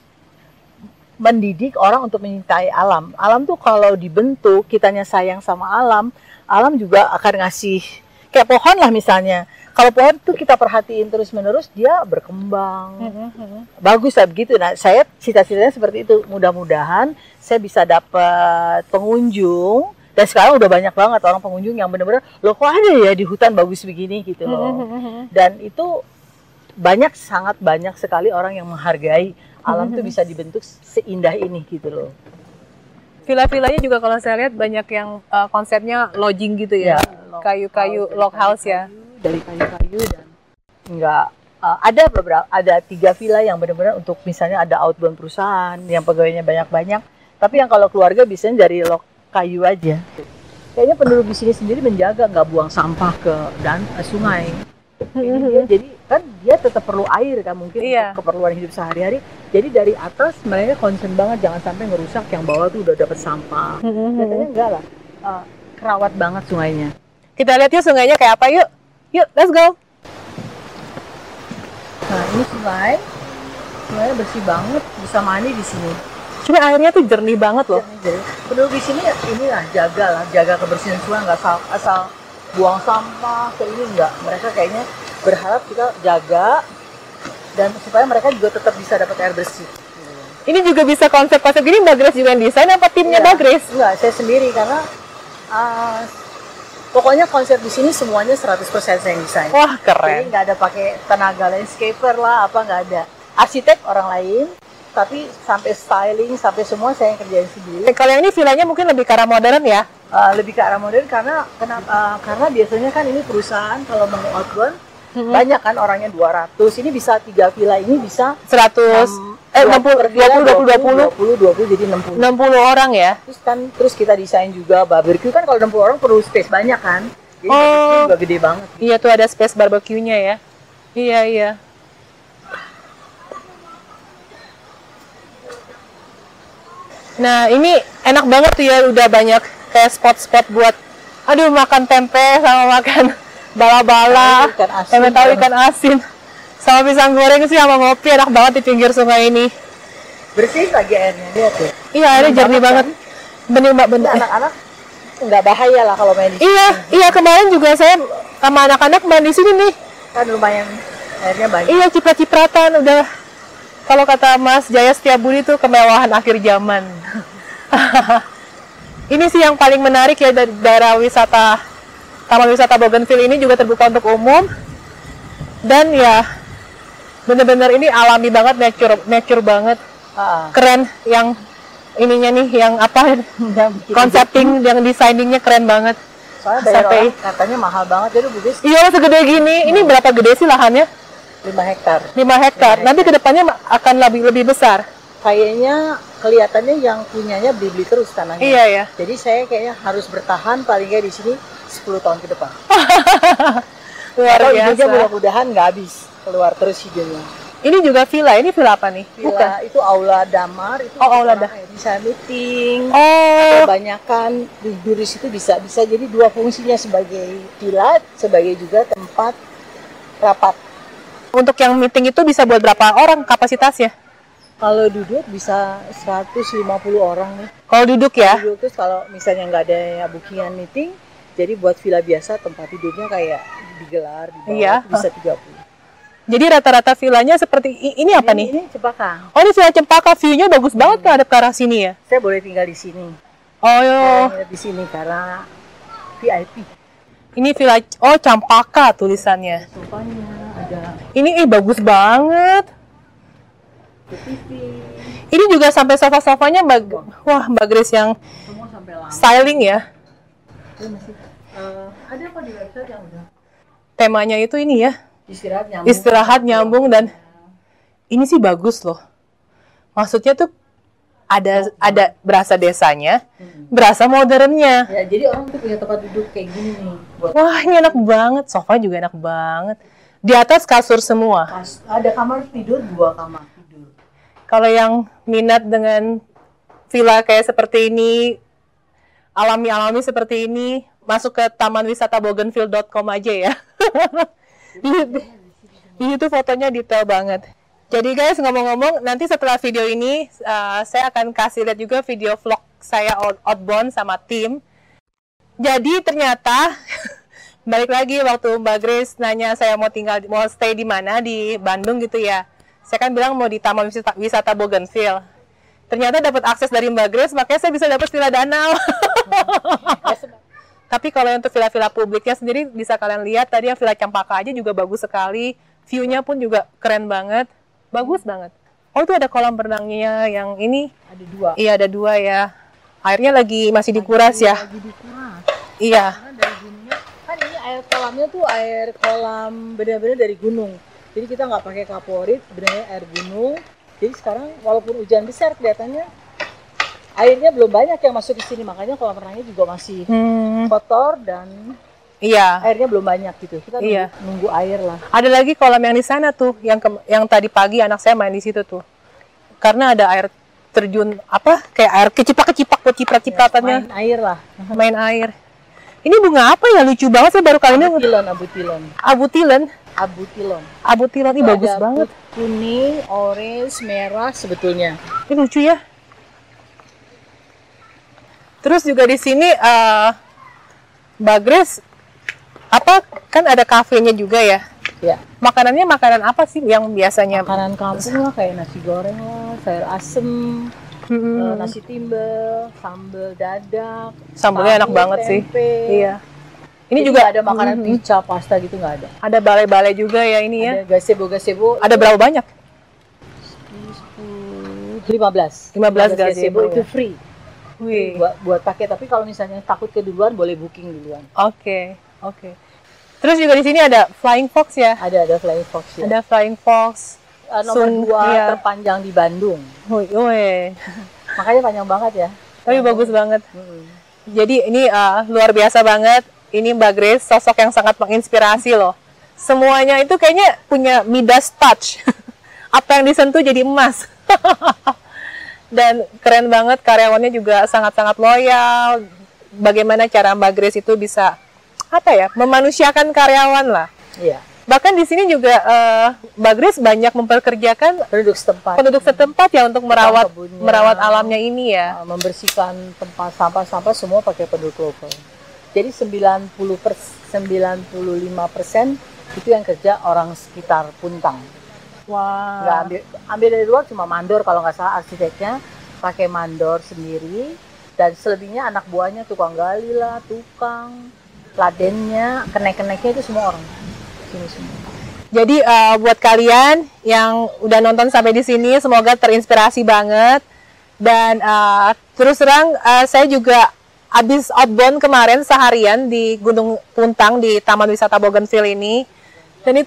mendidik orang untuk mencintai alam. Alam tuh kalau dibentuk, kitanya sayang sama alam, alam juga akan ngasih kayak pohon lah misalnya. Kalau pohon tuh kita perhatiin terus-menerus, dia berkembang. Bagus lah begitu. Nah, saya cita-citanya seperti itu. Mudah-mudahan saya bisa dapat pengunjung. Dan sekarang udah banyak banget orang pengunjung yang benar-benar, loh kok ada ya di hutan bagus begini gitu loh. Dan itu banyak, sangat banyak sekali orang yang menghargai alam tuh bisa dibentuk seindah ini gitu loh. Villa-villanya juga kalau saya lihat banyak yang uh, konsepnya lodging gitu ya. Ya, Kayu-kayu log house ya. Dari kayu-kayu dan enggak uh, ada beberapa ada tiga villa yang benar-benar untuk misalnya ada outbound perusahaan yang pegawainya banyak-banyak, tapi yang kalau keluarga biasanya dari log kayu aja. Kayaknya penduduk di sini sendiri menjaga nggak buang sampah ke dan uh, sungai. Jadi dia, jadi kan dia tetap perlu air kan mungkin Iya. untuk keperluan hidup sehari-hari. Jadi dari atas mereka concern banget jangan sampai ngerusak yang bawah tuh udah dapat sampah. Katanya enggak lah, uh, kerawat banget sungainya. Kita lihat yuk sungainya kayak apa yuk. Yuk, let's go. Nah ini sungai, sungainya bersih banget, bisa mandi di sini. Cuma airnya tuh jernih banget loh. Jadi penduduk di sini inilah jaga lah, jaga kebersihan sungai, nggak asal, asal buang sampah ke ini enggak. Mereka kayaknya berharap kita jaga dan supaya mereka juga tetap bisa dapat air bersih. Ini juga bisa konsep-konsep gini Mbak Grace juga yang desain apa timnya Mbak Grace? Enggak, saya sendiri karena uh, pokoknya konsep di sini semuanya seratus persen saya yang desain. Wah, Jadi keren. nggak ada pakai tenaga landscaper lah, apa nggak ada. Arsitek orang lain, tapi sampai styling, sampai semua saya yang kerjain sendiri. Kalau yang ini villanya mungkin lebih ke arah modern ya? Uh, lebih ke arah modern karena kenapa? Uh, karena biasanya kan ini perusahaan kalau mau outbound Hmm. banyak kan orangnya dua ratus. Ini bisa tiga villa ini bisa seratus, um, eh dua- enam puluh, per dua villa puluh, dua puluh, dua puluh, dua puluh, dua puluh jadi enam puluh. enam puluh orang ya? Terus kan terus kita desain juga barbecue kan kalau enam puluh orang perlu space banyak kan. Jadi Oh. barbecue juga gede banget. Iya tuh ada space barbecue-nya ya. Iya, iya. Nah, ini enak banget tuh ya, udah banyak kayak spot-spot buat aduh makan tempe sama makan bala-bala, Ikan asin. tempe tahu ikan asin. Sama pisang goreng sih sama ngopi enak banget di pinggir sungai ini. Bersih lagi airnya, lihat tuh. Iya, airnya Bener jernih banget, banget. Bener Mbak, Ini bener. anak-anak nggak bahaya lah kalau main di sini. Iya, iya kemarin juga saya sama anak-anak main di sini nih. Kan lumayan airnya banyak. Iya, ciprat-cipratan udah. Kalau kata Mas Jaya Setiabudi itu kemewahan akhir zaman. Ini sih yang paling menarik ya dari daerah wisata Taman Wisata Bougainville ini juga terbuka untuk umum. Dan ya bener-bener ini alami banget, nature nature banget. Ah, Keren yang ininya nih, yang apa yang bikin konsepting, yang desainingnya keren banget. soalnya bayar sampai- orang katanya mahal banget jadi bugis Iya, segede gini. Ini berapa gede sih lahannya? lima hektar. lima hektar. Nanti kedepannya akan lebih lebih besar. kayaknya kelihatannya yang punyanya beli-beli terus tanahnya. Iya ya. Jadi saya kayaknya harus bertahan paling nggak di sini sepuluh tahun ke depan. Luar Kalau biasa. hidupnya mudah-mudahan nggak habis, keluar terus hidupnya. Ini juga villa. Ini villa apa nih? Villa, Bukan. itu aula damar, itu Oh, aula orang kayak bisa meeting. Oh. Kebanyakan tidur di situ bisa bisa jadi dua fungsinya, sebagai villa, sebagai juga tempat rapat. Untuk yang meeting itu bisa buat berapa orang kapasitasnya? Kalau duduk bisa seratus lima puluh orang nih. Kalau duduk ya? Duduk terus kalau misalnya nggak ada bookingan meeting, jadi buat villa biasa tempat tidurnya kayak digelar di bawah Iya. itu bisa tiga puluh. Jadi rata-rata villanya seperti i- ini apa ini, nih? Ini Cempaka. Oh, ini villa Cempaka, view-nya bagus banget kan ada ke arah sini ya? Saya boleh tinggal di sini. Oh, Boleh nginep di sini karena V I P. ini villa oh Cempaka tulisannya. Sofanya ada Ini ih bagus banget. T V, Ini juga sampai sofa-sofanya bag wah Mbak Grace yang semua sampai lama. styling ya. Ini masih eh, ada apa di website yang udah Temanya itu ini ya, istirahat nyambung. istirahat nyambung dan ini sih bagus loh. Maksudnya tuh ada ada berasa desanya, berasa modernnya. Ya, jadi orang tuh punya tempat duduk kayak gini nih. Buat Wah, ini enak banget. Sofa juga enak banget. Di atas kasur semua. kas- ada kamar tidur, dua kamar tidur. Kalau yang minat dengan villa kayak seperti ini, alami-alami seperti ini, masuk ke taman wisata bougainville dot com aja ya. di, di- di situ fotonya detail banget. Jadi guys, ngomong-ngomong, nanti setelah video ini, uh, saya akan kasih lihat juga video vlog saya out- outbound sama tim. Jadi ternyata, balik lagi waktu Mbak Grace nanya saya mau tinggal, mau stay di mana, di Bandung gitu ya. Saya kan bilang mau di Taman Wisata, wisata Bougainville. Ternyata dapat akses dari Mbak Grace, makanya saya bisa dapat villa danau. Tapi kalau untuk villa-villa publiknya sendiri bisa kalian lihat tadi yang villa Cempaka aja juga bagus sekali. View-nya pun juga keren banget. Bagus banget. Oh, itu ada kolam renangnya yang ini. Ada dua. Iya, ada dua ya. Airnya lagi masih dikuras ya. Lagi dikuras. Iya. Karena dari gunungnya, kan ini air kolamnya tuh air kolam benar-benar dari gunung. Jadi kita nggak pakai kaporit, benar-benar air gunung. Jadi sekarang walaupun hujan besar kelihatannya airnya belum banyak yang masuk ke sini, makanya kolam renangnya juga masih Hmm, kotor dan iya. airnya belum banyak gitu. Kita nunggu, Iya. nunggu air lah. Ada lagi kolam yang di sana tuh, yang ke- yang tadi pagi anak saya main di situ tuh. Karena ada air terjun apa? Kayak air kecipak-kecipak buat ciprat-cipratannya, Main air lah. main air. Ini bunga apa ya? Lucu banget, saya baru kali ini Tilon, abu tilon. abu tilon. Abu tilon. Abu tilon ini Itu bagus ada banget. Kuning, orange, merah sebetulnya. Ini lucu ya. Terus juga di sini eh Mbak Grace apa kan ada kafenya juga ya? Ya. Makanannya makanan apa sih yang biasanya? Makanan kampung lah kayak nasi goreng lah, sayur asem, Hmm, eh, nasi timbel, sambal dadak. Sambalnya enak tahu, banget sih. tempe. Iya. Ini Jadi juga nggak ada makanan Mhm. pizza, pasta gitu nggak ada. Ada balai-balai juga ya ini ya. Ada gazebo-gazebo. Ada berapa banyak? lima belas. lima belas gazebo itu ya. free. Wih. Buat buat pakai, tapi kalau misalnya takut keduluan boleh booking duluan. Oke, oke. Terus juga di sini ada Flying Fox ya. Ada ada Flying Fox ya. Ada Flying Fox. Eh, nomor Sun- dua iya. terpanjang di Bandung. Wih, wih. Makanya panjang banget ya. Tapi bagus banget. Mm-mm. Jadi ini uh, luar biasa banget. Ini Mbak Grace, sosok yang sangat menginspirasi loh. Semuanya itu kayaknya punya Midas touch. Apa yang disentuh jadi emas. Dan keren banget, karyawannya juga sangat-sangat loyal. Bagaimana cara Mbak Grace itu bisa apa ya, memanusiakan karyawan lah. Iya. Bahkan di sini juga uh, Mbak Grace banyak memperkerjakan Penduduk setempat. penduduk setempat ya untuk merawat kebunnya. merawat alamnya ini ya. Uh, membersihkan tempat sampah-sampah semua pakai penduduk lokal. Jadi sembilan puluh persen, sembilan puluh lima persen itu yang kerja orang sekitar Puntang. Wah. Nggak ambil, ambil dari luar cuma mandor kalau nggak salah, arsiteknya pakai mandor sendiri, dan selebihnya anak buahnya tukang gali lah, tukang, ladennya, kenek-keneknya itu semua orang sini semua. Jadi uh, buat kalian yang udah nonton sampai di sini, semoga terinspirasi banget. Dan uh, terus terang, uh, saya juga habis outbound kemarin seharian di Gunung Puntang di Taman Wisata Bougainville ini. Dan itu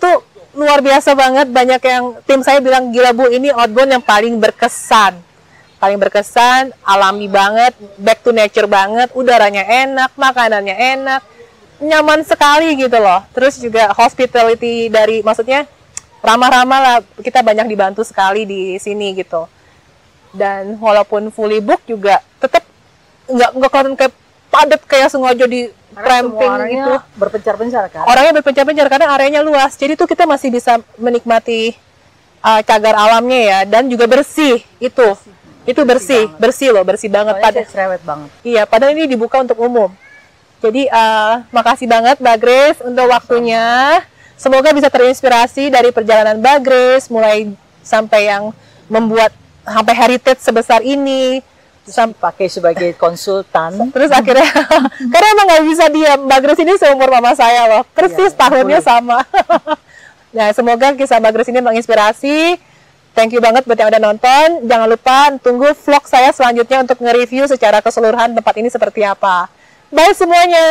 luar biasa banget. Banyak yang tim saya bilang, gila Bu, ini outbound yang paling berkesan. Paling berkesan, alami banget, back to nature banget, udaranya enak, makanannya enak, nyaman sekali gitu loh. Terus juga hospitality dari, maksudnya ramah-ramah lah, kita banyak dibantu sekali di sini gitu. Dan walaupun fully book juga tetap nggak nggak kelihatan kayak padat kayak sengaja di cramping gitu. Berpencar-pencar kan? Orangnya berpencar-pencar karena areanya luas. Jadi tuh kita masih bisa menikmati uh, cagar alamnya ya, dan juga bersih itu. Itu bersih, bersih, bersih loh, bersih banget. Pada cerewet banget. Iya, padahal ini dibuka untuk umum. Jadi uh, makasih banget Mbak Grace untuk waktunya. Semoga bisa terinspirasi dari perjalanan Mbak Grace, mulai sampai yang membuat sampai heritage sebesar ini. Sam pakai sebagai konsultan. Terus akhirnya, karena emang nggak bisa diam. Mbak Grace ini seumur mama saya loh, persis ya, tahunnya boleh. Sama. Nah, semoga kisah Mbak Grace ini menginspirasi. Thank you banget buat yang udah nonton. Jangan lupa tunggu vlog saya selanjutnya untuk nge-review secara keseluruhan tempat ini seperti apa. Bye semuanya!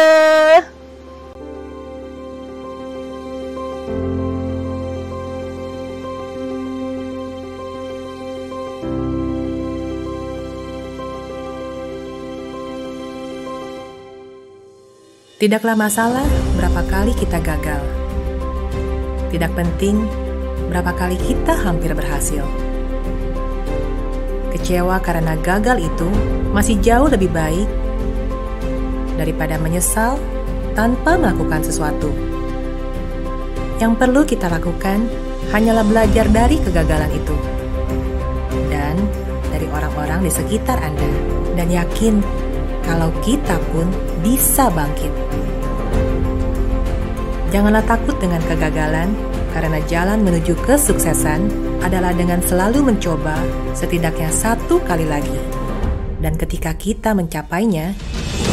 Tidaklah masalah berapa kali kita gagal. Tidak penting berapa kali kita hampir berhasil. Kecewa karena gagal itu masih jauh lebih baik daripada menyesal tanpa melakukan sesuatu. Yang perlu kita lakukan hanyalah belajar dari kegagalan itu dan dari orang-orang di sekitar Anda, dan yakin kalau kita pun bisa bangkit. Janganlah takut dengan kegagalan, karena jalan menuju kesuksesan adalah dengan selalu mencoba setidaknya satu kali lagi. Dan ketika kita mencapainya,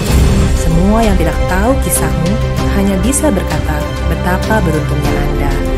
semua yang tidak tahu kisahmu hanya bisa berkata betapa beruntungnya Anda.